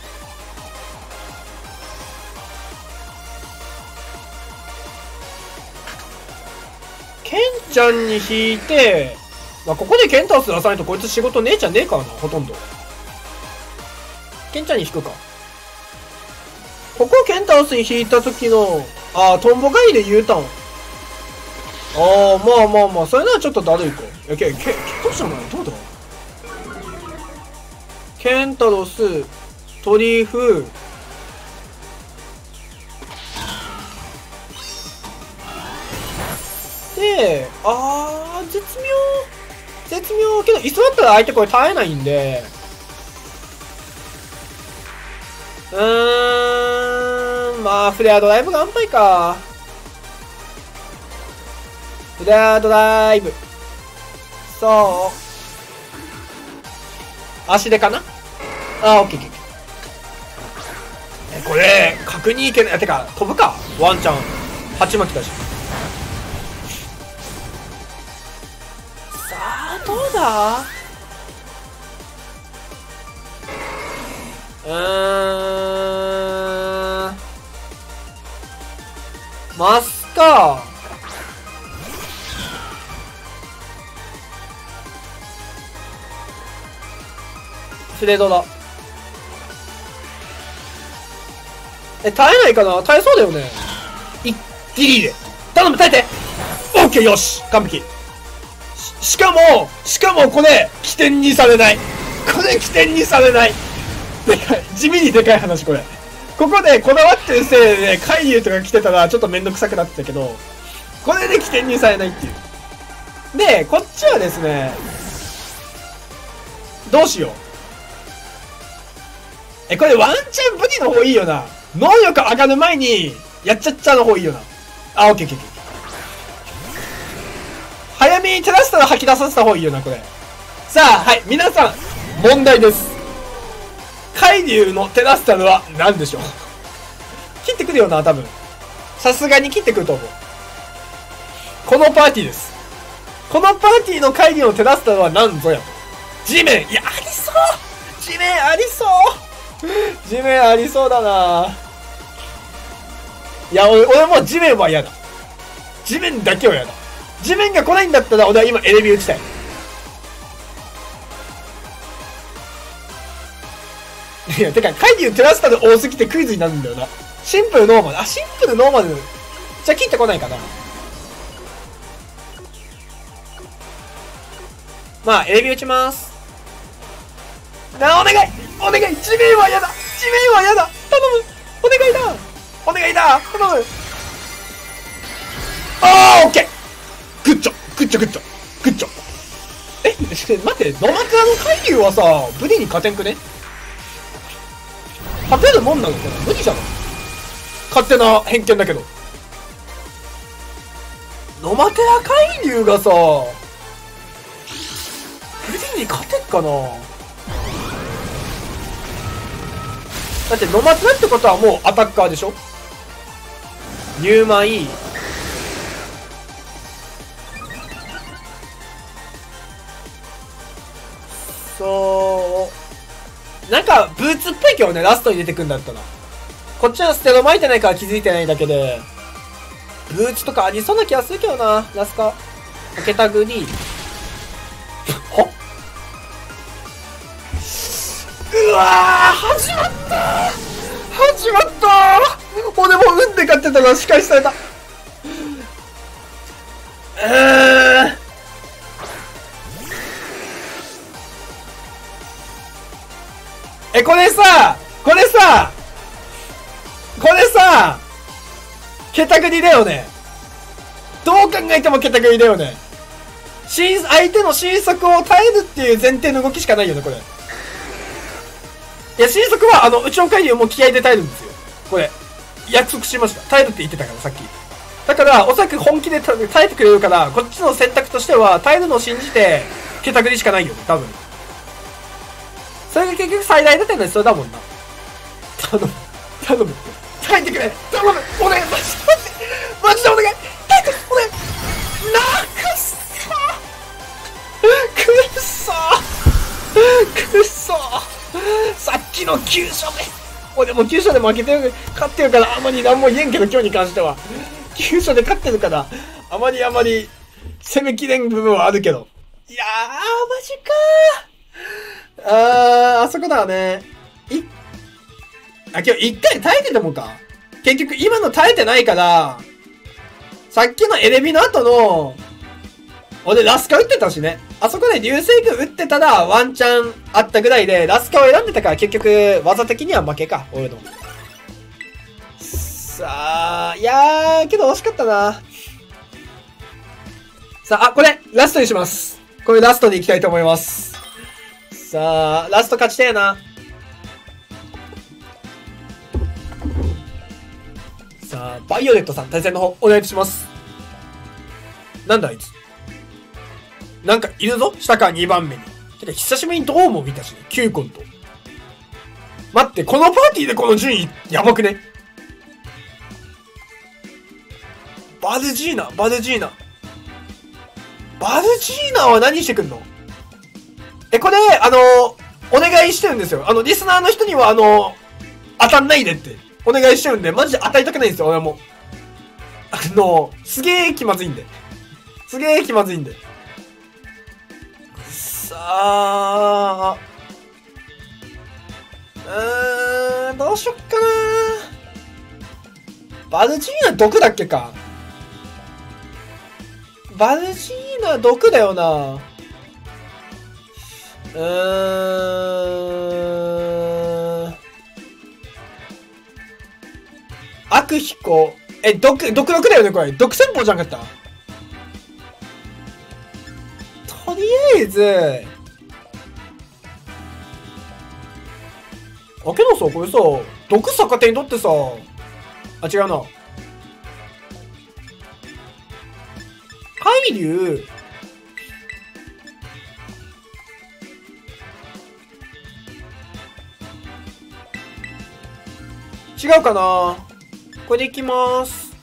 ケンちゃんに引いて、まあ、ここでケンタウス出さないとこいつ仕事ねえじゃねえからな、ほとんど。ケンちゃんに引くか。ここケンタウスに引いた時の、ああ、トンボ狩りで U ターン。ああ、まあまあまあ、それならちょっとだるいか。え、け、け、ケンタウスじゃない？どうだ？ケンタロス、トリフ、で、あー、絶妙。絶妙。けど、椅子だったら相手これ耐えないんで。うーん、まあ、フレアドライブが安牌か。フレアドライブ。そう。足でかなあー、オッケーオッケー。え、これ、確認いけない。てか、飛ぶかワンチャン。鉢巻きだし。さあ、どうだうーん。マスか。フレードだ。え、耐えないかな？耐えそうだよね。一ギリで。頼む、耐えて！オッケー、よし！完璧。し、しかも、しかもこれ、起点にされない。これ起点にされない。でかい。地味にでかい話、これ。ここでこだわってるせいで、海流とか来てたらちょっとめんどくさくなってたけど、これで起点にされないっていう。で、こっちはですね、どうしよう。え、これワンチャンブリの方いいよな。能力上がる前に、やっちゃっちゃの方いいよな。あ、オッケーオッケーオッケー。早めに照らしたら吐き出させた方がいいよな、これ。さあ、はい、皆さん、問題です。海流の照らしたのは何でしょう？切ってくるよな、多分。さすがに切ってくると思う。このパーティーです。このパーティーの海流の照らしたのは何ぞやと。地面、いや、ありそう地面ありそう地面ありそうだないや、俺、俺もう地面は嫌だ。地面だけは嫌だ。地面が来ないんだったら俺は今エレビ打ちたい。いや、てか、海流照らしたの多すぎてクイズになるんだよな。シンプルノーマル。あ、シンプルノーマル。じゃあ切ってこないかな。まあ、エレビ打ちます。なあ、お願いお願い地面は嫌だ地面は嫌だ頼むお願いだお願いだ頼むあー、オッケーグッチョグッチョグッチョグッチョえ、待って、ノマクラの海流はさ、ブリに勝てんくね？勝てるもんなのこれ無理じゃん。勝手な偏見だけど。ノマクラ海流がさ、ブリに勝てっかな？だってノマクラってことはもうアタッカーでしょ？入米そうなんかブーツっぽいけどね、ラストに出てくんだったら。こっちはステロ巻いてないから気づいてないだけで、ブーツとかありそうな気がするけどな。ラスカ開けたぐりはっうわー始まった始まった俺も運で勝ってたら仕返しされた。うーんえ、これさこれさこれさケタグリだよね。どう考えてもケタグリだよね。新相手の新速を耐えるっていう前提の動きしかないよね、これ。いや、新速は、あの、宇宙海流も気合で耐えるんですよ。これ。約束しました。耐えるって言ってたから、さっき。 だから、おそらく本気で耐えてくれるから、こっちの選択としては、耐えるのを信じて、ケタグリしかないよ、多分。それが結局最大打点のそれだもんな。頼む。頼む。耐えてくれ。頼む。お願い。マジで、マジでお願い。耐えて、お願い。なくそくっそくっそさっきのきゅう勝で、俺もきゅう勝で負けてる、勝ってるからあんまり何も言えんけど、今日に関しては。きゅう勝で勝ってるから、あまりあまり攻めきれん部分はあるけど。いやー、マジかー。あー、あそこだわね。い、あ、今日一回耐えててもか。結局今の耐えてないから、さっきのエレビの後の、俺ラスカ打ってたしね。あそこで流星群打ってたらワンチャンあったぐらいで、ラスカを選んでたから結局技的には負けか、俺の。さあ、いやー、けど惜しかったな。さあ、あ、これ、ラストにします。これラストでいきたいと思います。さあ、ラスト勝ちたいな。さあ、バイオレットさん、対戦の方、お願いします。なんだあいつ。なんかいるぞ下からにばんめに。てか久しぶりにドームを見たしね。キューコンと。待って、このパーティーでこの順位、やばくね？バルジーナ、バルジーナ。バルジーナは何してくんの？え、これ、あの、お願いしてるんですよ。あの、リスナーの人には、あの、当たんないでって、お願いしてるんで、マジで当たりたくないんですよ、俺も。あの、すげー気まずいんで。すげー気まずいんで。さあ、うーん、どうしよっかな。バルジーナ毒だっけか。バルジーナ毒だよな。うーん。悪彦。え、毒、毒毒だよね、これ。毒戦法じゃなかった？とりあえず、あ、けどさ、これさ、毒逆手にとってさ、あ、違うな。海流、違うかな。これでいきまーす。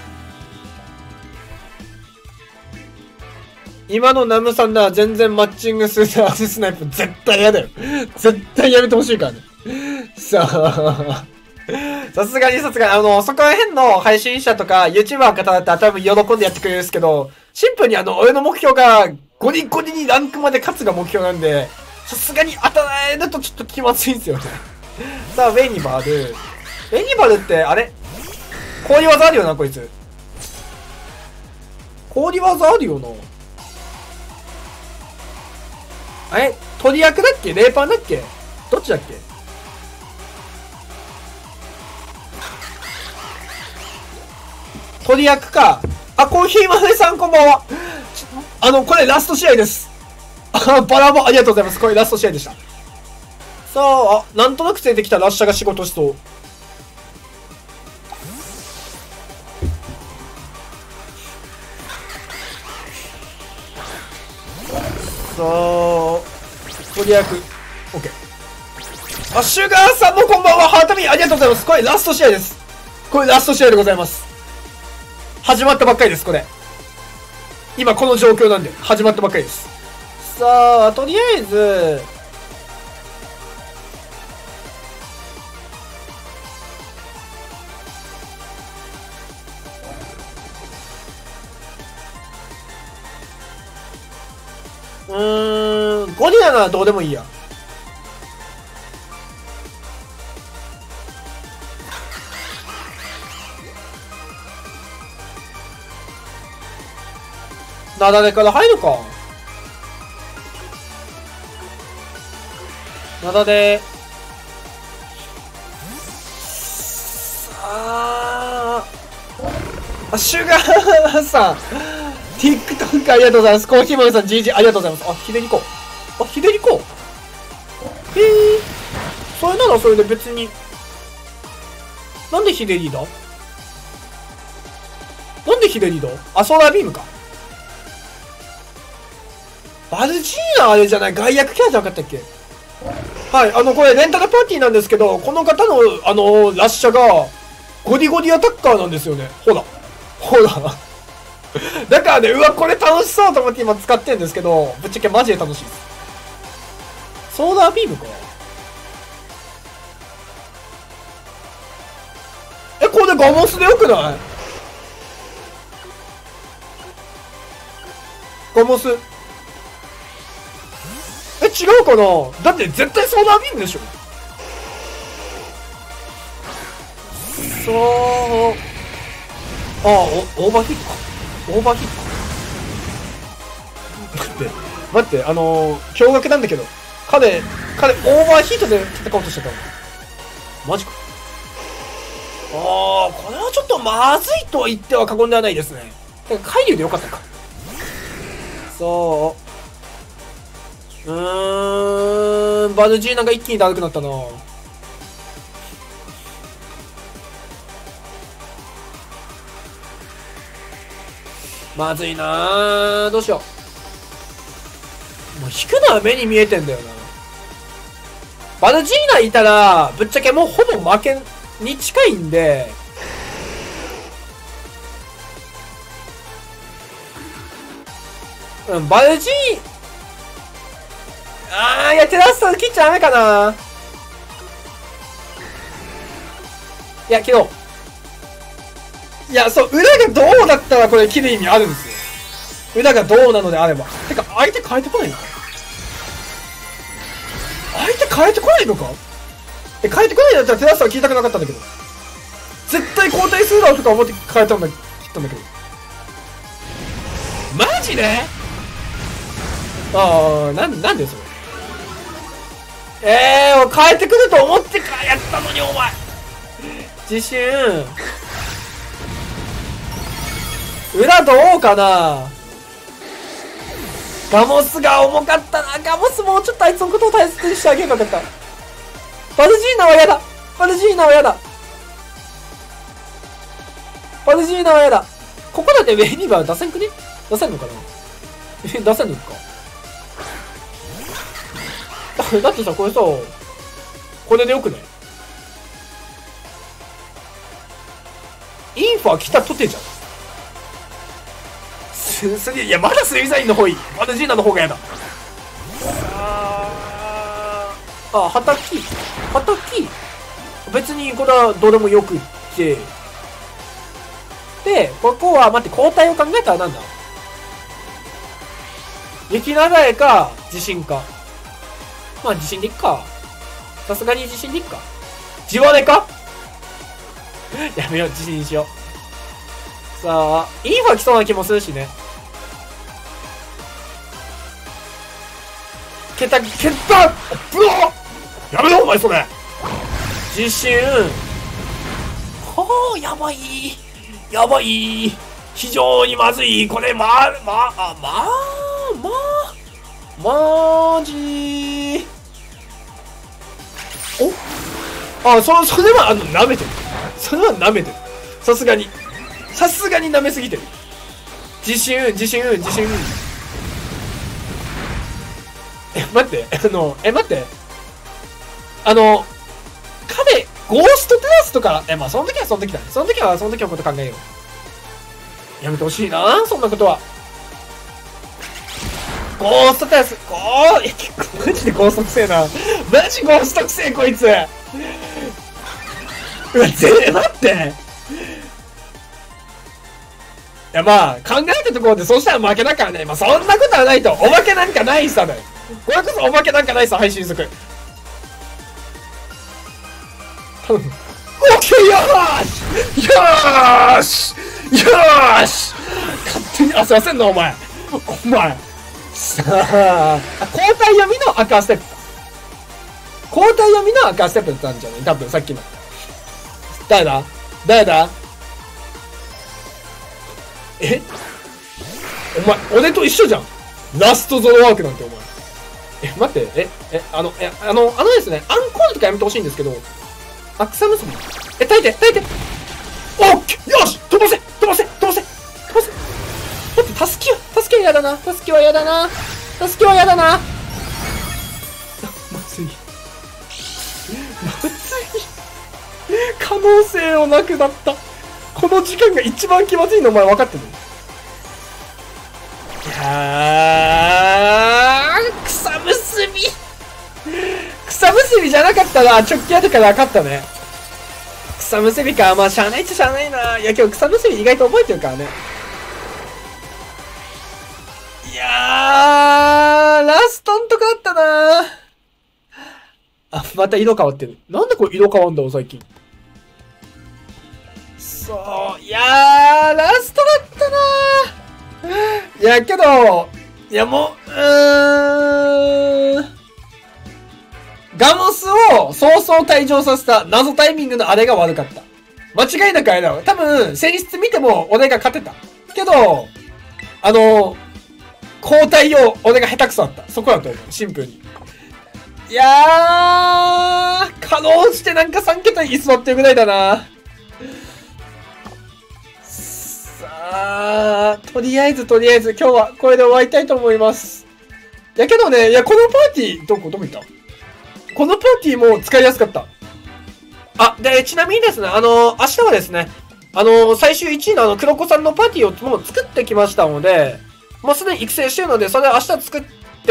今のナムさんなら全然マッチングするアススナイプ絶対嫌だよ。絶対やめてほしいからね。さあ。さすがにさすがに、あの、そこら辺の配信者とか YouTuber の方だったら多分喜んでやってくれるんですけど、シンプルにあの、俺の目標がゴリゴリにランクまで勝つが目標なんで、さすがに当たられるとちょっと気まずいんですよね。さあ、ウェイニバル。ウェイニバルって、あれ氷技あるよな、こいつ。氷技あるよな。あれ鳥役だっけレーパンだっけどっちだっけ鳥役か。あ、コーヒー豆さんこんばんは。あの、これラスト試合です。あ、バラボありがとうございます。これラスト試合でした。さあ、あ、なんとなく連れてきたラッシャーが仕事しそう。さあ、鳥役。オッケー。あ、シュガーさんもこんばんは。ハートミーありがとうございます。これラスト試合です。これラスト試合でございます。始まったばっかりです、これ。今この状況なんで、始まったばっかりです。さあ、とりあえず、うーん、ゴリラならどうでもいいや。なだれから入るか。なだれ。あー。あ、シュガーさん。TikTok ありがとうございます。コーヒー豆さん ジージー ありがとうございます。あ、ひでりこ。あ、ひでりこ。へえ。それならそれで別に。なんでひでりだなんでヒベリド？あ、ソーラービームか。バルジーナあれじゃない、外役キャラじゃなかったっけ？はい、あの、これレンタルパーティーなんですけど、この方の、あの、ラッシャが、ゴリゴリアタッカーなんですよね。ほら。ほら。だからね、うわ、これ楽しそうと思って今使ってるんですけど、ぶっちゃけマジで楽しいです。ソーダービームか。え、これガモスでよくない？ガモス。え、違うかな？だって絶対ソーダービームでしょ。そう。ああ、オーバーヒット。オーバーヒット。待って、待って、あのー、驚愕なんだけど、彼、彼、オーバーヒートで戦おうとしてたの。マジか。ああ、これはちょっとまずいと言っては過言ではないですね。だから海流でよかったか。そう。うーん、バルジーナが一気にだるくなったな。まずいなー。どうしよう。もう引くのは目に見えてんだよな。バルジーナいたら、ぶっちゃけもうほぼ負けに近いんで、うん、バルジー、あー、いや、テラスタ切っちゃダメかな。いや、けど、いや、そう、裏がどうだったらこれ切る意味あるんですよ。裏がどうなのであれば。てか、相手変えてこないのか？相手変えてこないのか？え、変えてこないんだったらテラスタは聞いたくなかったんだけど。絶対交代するだろうとか思って変えたんだ、切ったんだけど。マジで？ああ、なん、なんでそれ。えー、変えてくると思ってからやったのに、お前。自信。裏どうかな。ガモスが重かったな。ガモスもうちょっとあいつのことを大切にしてあげればよかった。バルジーナは嫌だ。バルジーナは嫌だ。バルジーナは嫌だ。ここだってウェイニーバー出せんくね？出せんのかな？え、出せんのか？だってさ、これさ、これでよくない？インファ来たとてじゃん。す、すげえ、いや、まだスリザインの方いい。まだジーナの方が嫌だ。あー、あ、はたき。はたき。別にこれはどれもよくって。で、ここは、待って、交代を考えたらなんだ？雪なだれか、地震か。まあ、地震でいっか。さすがに地震でいっか。地割れか？やめよう、地震にしよう。さあ、インファ来そうな気もするしね。蹴った、蹴ったブワー！やめろ、お前それ！地震。はあ、やばい。やばい。非常にまずい。これ、ま、ま、あ、まあ、まあ、マジー。お？あ、そ、それは、あの、舐めてる。それは舐めてる。さすがに。さすがに舐めすぎてる。自信、自信、自信。え、待って、あの、え、待って。あの、彼、ゴーストテラスとか、え、まあ、その時はその時だね。その時はその時のこと考えよう。やめてほしいな、そんなことは。ゴーストテラス、ゴー、え、結構、マジでゴーストくせえな。マジゴーストくせえ、こいつ。うわ、ぜ、待って。いや、まあ、考えたところで、そうしたら負けだからね。まあ、そんなことはないと。おまけなんかないさだよ。これこそおまけなんかないさ、配信速。頼む。オッケー、よーしよーしよーし勝手に焦らせんの、お前。お前。さあ、交代読みの赤ステップ。交代読みの赤ステップだったんじゃない多分、さっきの。誰だ誰だえお前、俺と一緒じゃん。ラストゾロワークなんて、お前。え、待って、え、え、あの、え、あの、あのですね、アンコールとかやめてほしいんですけど、アクサムスビえ、耐えて、耐えてオッケーよし飛ばせ飛ばせ飛ばせやだな。たすきはやだな。たすきはやだな。まずい。まずい。可能性をなくなった。この時間が一番気まずいのお前分かってる？いやー、草結び草結びじゃなかったな。直帰当てから分かったね。草結びか。まあしゃあないっちゃしゃあないな。いや今日草結び意外と覚えてるからね。いやー、ラストンとかあったな。あ、また色変わってる。なんでこれ色変わんだろ最近。そう、いやー、ラストだったなー。いや、けど、いやもう、うーん。ガモスを早々退場させた謎タイミングのあれが悪かった。間違いなくあれだわ。多分、選出見ても俺が勝てた。けど、あの、交代を俺が下手くそだった。そこだと思う。シンプルに。いやー、かろうじてなんかさん桁に居座ってるぐらいだな。さあ、とりあえずとりあえず今日はこれで終わりたいと思います。やけどね、いや、このパーティー、どこ、どこ行った？このパーティーも使いやすかった。あ、で、ちなみにですね、あの、明日はですね、あの、最終いちいのあの、黒子さんのパーティーをもう作ってきましたので、もうすでに育成してるので、それを明日作って、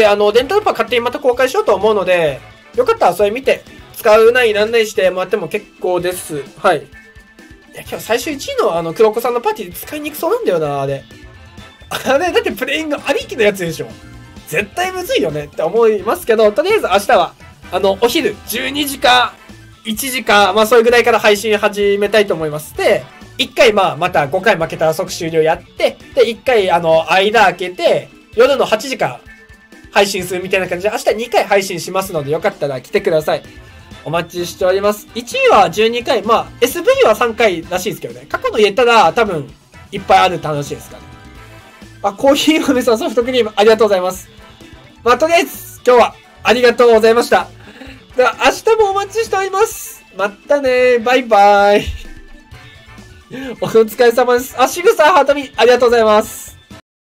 あの、デンタルパー勝手にまた公開しようと思うので、よかったらそれ見て、使うないらんないしてもらっても結構です。はい。いや、今日最終いちいのあの、黒子さんのパーティーで使いにくそうなんだよな、あれ。あれ、だってプレイングありきのやつでしょ。絶対むずいよねって思いますけど、とりあえず明日は、あの、お昼、じゅうにじか、いちじか、まあ、それぐらいから配信始めたいと思います。で、いっかい、まあ、またごかい負けたら即終了やって、で、いっかい、あの、間開けて、夜のはちじから配信するみたいな感じで、明日にかい配信しますので、よかったら来てください。お待ちしております。いちいはじゅうにかい、まあ、エスブイ はさんかいらしいですけどね。過去の言ったら、多分、いっぱいあるって話ですからね。あ、コーヒー豆さん、ソフトクリーム、ありがとうございます。まあ、とりあえず、今日は、ありがとうございました。では、明日もお待ちしております。またね、バイバイ。お疲れ様です。あ、しぐさハートミ、ありがとうございます。